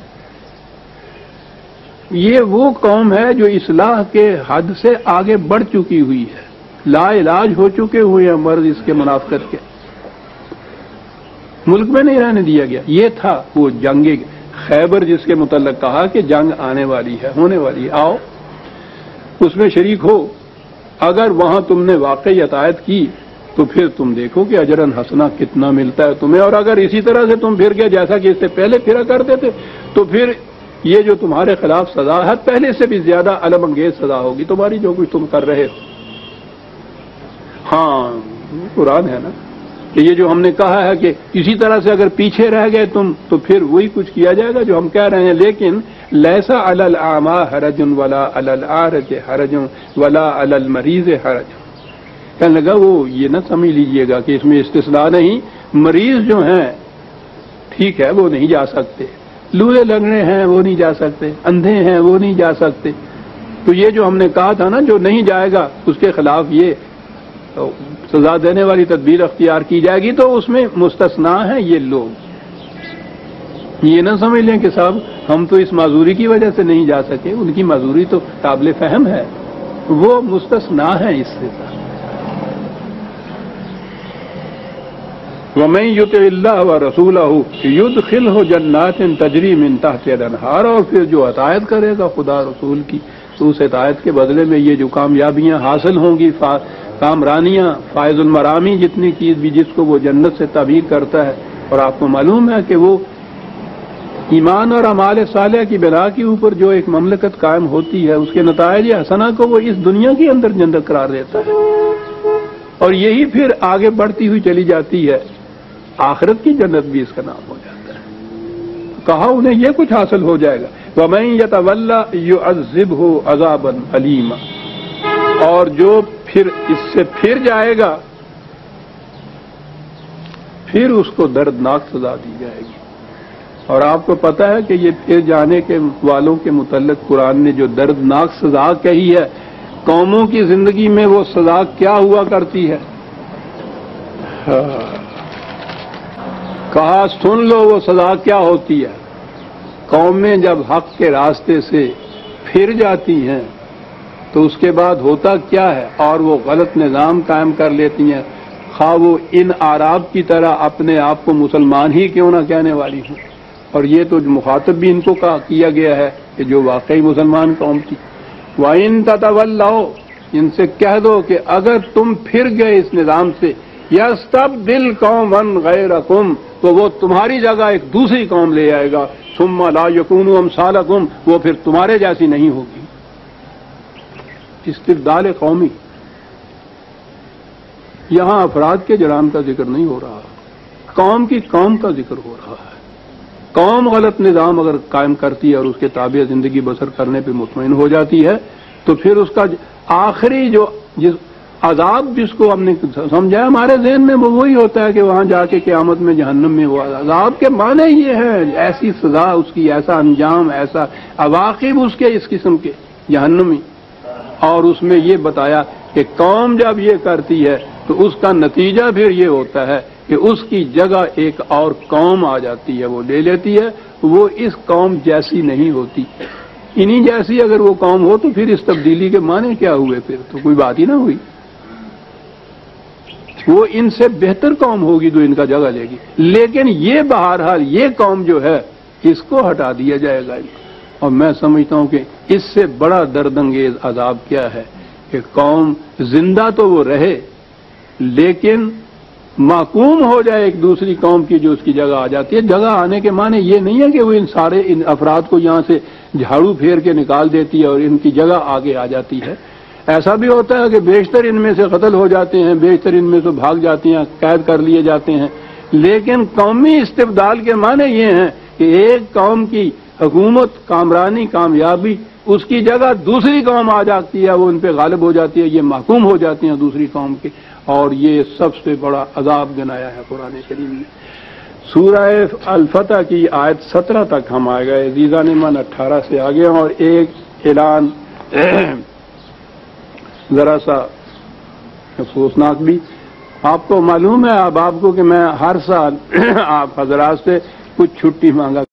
[SPEAKER 1] یہ وہ قوم ہے جو اصلاح کے حد سے آگے بڑھ چکی ہوئی ہے، لا علاج ہو چکے ہوئے ہیں مرض اس کے منافقت کے، ملک میں نہیں رہنے دیا گیا۔ یہ تھا وہ جنگ خیبر جس کے متعلق کہا کہ جنگ آنے والی ہے، ہونے والی ہے، آؤ اس میں شریک ہو۔ اگر وہاں تم نے واقعی اطاعت کی تو پھر تم دیکھو کہ اجرن حسنہ کتنا ملتا ہے تمہیں، اور اگر اسی طرح سے تم پھر گئے جیسا کہ اس سے پہلے پھرا کرتے تھے تو پھر یہ جو تمہارے خلاف سزا ہے پہلے سے بھی زیادہ علم انگیز سزا ہوگی تمہاری، جو کچھ تم کر رہے ہو۔ ہاں قرآن ہے نا کہ یہ جو ہم نے کہا ہے کہ اسی طرح سے اگر پیچھے رہ گئے تم تو پھر وہی کچھ کیا جائے گا جو ہم کہہ رہے ہیں، لیکن لیسا علی الاعمی حرج ولا علی الاعرج حرج ولا علی المریض حرج۔ کہنے لگا وہ یہ نہ سمجھ لیجئے گا کہ اس میں استثناء نہیں، مریض جو ہیں ٹھیک ہے وہ نہیں جا سکتے، لوہے لنگڑے ہیں وہ نہیں جا سکتے، اندھے ہیں وہ نہیں جا سکتے، تو یہ جو ہم نے کہا تھا نا جو نہیں جائے گا اس کے خلاف یہ سزا دینے والی تدبیر اختیار کی جائے گی، تو اس میں مستثنیٰ ہیں یہ لوگ۔ یہ نہ سمجھ لیں کہ صاحب ہم تو اس معذوری کی وجہ سے نہیں جا سکے، ان کی معذوری تو قابل فہم ہے، وہ مستثنیٰ ہیں اس سے۔ وَمَن يُطِعِ اللَّهَ وَرَسُولَهُ يُدْخِلْهُ جَنَّاتٍ تَجْرِي مِن تَحْتِهَا الْأَنْهَارُ، اور پھر جو اطاعت کرے گا خدا رسول کی تو اس اطاعت کے بدلے میں یہ جو کامیابیاں حاصل ہوں گی، کامرانیاں، فائز المرامی جتنی چیز بھی جس کو وہ جنت سے تعبیر کرتا ہے، اور آپ کو معلوم ہے کہ وہ ایمان اور اعمال صالحہ کی بنا کے اوپر جو ایک مملکت قائم ہوتی ہے، اس کے نتائج حسنہ کو وہ اس دنیا کے اندر جنت قرار دیتا ہے، اور یہی پھر آگے بڑھتی ہوئی چلی جاتی ہے، آخرت کی جنت بھی اس کا نام ہو جاتا ہے۔ کہا انہیں یہ کچھ حاصل ہو جائے گا، وَمَن يَتَوَلَّ يُعَذِّبْهُ عَذَابًا أَلِيمًا، اور جو پھر اس سے پھر جائے گا پھر اس کو دردناک سزا دی جائے گی۔ اور آپ کو پتہ ہے کہ یہ پھر جانے کے والوں کے متعلق قرآن نے جو دردناک سزا کہی ہے، قوموں کی زندگی میں وہ سزا کیا ہوا کرتی ہے؟ کہا سن لو وہ سزا کیا ہوتی ہے۔ قومیں جب حق کے راستے سے پھر جاتی ہیں تو اس کے بعد ہوتا کیا ہے، اور وہ غلط نظام قائم کر لیتی ہیں، خواہ وہ ان اعراب کی طرح اپنے آپ کو مسلمان ہی کیوں نہ کہنے والی ہوں، اور یہ تو مخاطب بھی ان کو کیا گیا ہے کہ جو واقعی مسلمان قوم تھی۔ وَإِن تَتَوَلَّوْا، ان سے کہہ دو کہ اگر تم پھر گئے اس نظام سے، يَسْتَبْدِلْ قَوْمًا غَيْرَكُمْ، تو وہ تمہاری جگہ ایک دوسری قوم لے آئے گا، ثُمَّ لَا يَكُونُوا أَمْثَالَكُمْ، وہ پھر تمہارے جیسی نہیں ہوگی۔ استبدال قومی، یہاں افراد کے جرائم کا ذکر نہیں ہو رہا، قوم کی قوم کا ذکر ہو رہا ہے۔ قوم غلط نظام اگر قائم کرتی ہے اور اس کے تابع زندگی بسر کرنے پہ مطمئن ہو جاتی ہے تو پھر اس کا آخری جو عذاب جس کو ہم نے سمجھا ہمارے ذہن میں وہ وہی ہوتا ہے کہ وہاں جا کے قیامت میں جہنم میں وہ عذاب کے معنی یہ ہے ایسی سزا اس کی، ایسا انجام، ایسا عواقب اس کے اس قسم کے جہنمی۔ اور اس میں یہ بتایا کہ قوم جب یہ کرتی ہے تو اس کا نتیجہ پھر یہ ہوتا ہے کہ اس کی جگہ ایک اور قوم آ جاتی ہے، وہ لے لیتی ہے، وہ اس قوم جیسی نہیں ہوتی۔ انہی جیسی اگر وہ قوم ہو تو پھر اس تبدیلی کے معنی کیا ہوئے؟ پھر تو کوئی بات ہی نہ ہوئی۔ وہ ان سے بہتر قوم ہوگی جو ان کا جگہ لے گی، لیکن یہ بہرحال یہ قوم جو ہے اس کو ہٹا دیا جائے گا۔ اور میں سمجھتا ہوں کہ اس سے بڑا درد انگیز عذاب کیا ہے کہ قوم زندہ تو وہ رہے لیکن محکوم ہو جائے ایک دوسری قوم کی جو اس کی جگہ آ جاتی ہے۔ جگہ آنے کے معنی یہ نہیں ہے کہ وہ ان افراد کو یہاں سے جھاڑو پھیر کے نکال دیتی ہے اور ان کی جگہ آگے آ جاتی ہے۔ ایسا بھی ہوتا ہے کہ بیشتر ان میں سے قتل ہو جاتے ہیں، بیشتر ان میں سے بھاگ جاتی ہیں، قید کر لیے جاتے ہیں، لیکن قومی استبدال کے معنی یہ ہیں کہ ایک قوم کی حکومت، کامرانی، کامیابی، اس کی جگہ دوسری قوم آ جاتی ہے، وہ ان پہ غالب ہو جاتی ہے، یہ محکوم ہو جاتی ہیں دوسری قوم کے، اور یہ سب سے بڑا عذاب گنایا ہے قرآن کریم نے۔ سورہ الفتح کی آیت 17 تک ہم آ گئے، عزیزان من 18 سے آگے، اور ایک اعلان ذرا سا افسوسناک بھی۔ آپ کو معلوم ہے اب آپ کو کہ میں ہر سال آپ حضرات سے کچھ چھٹی مانگا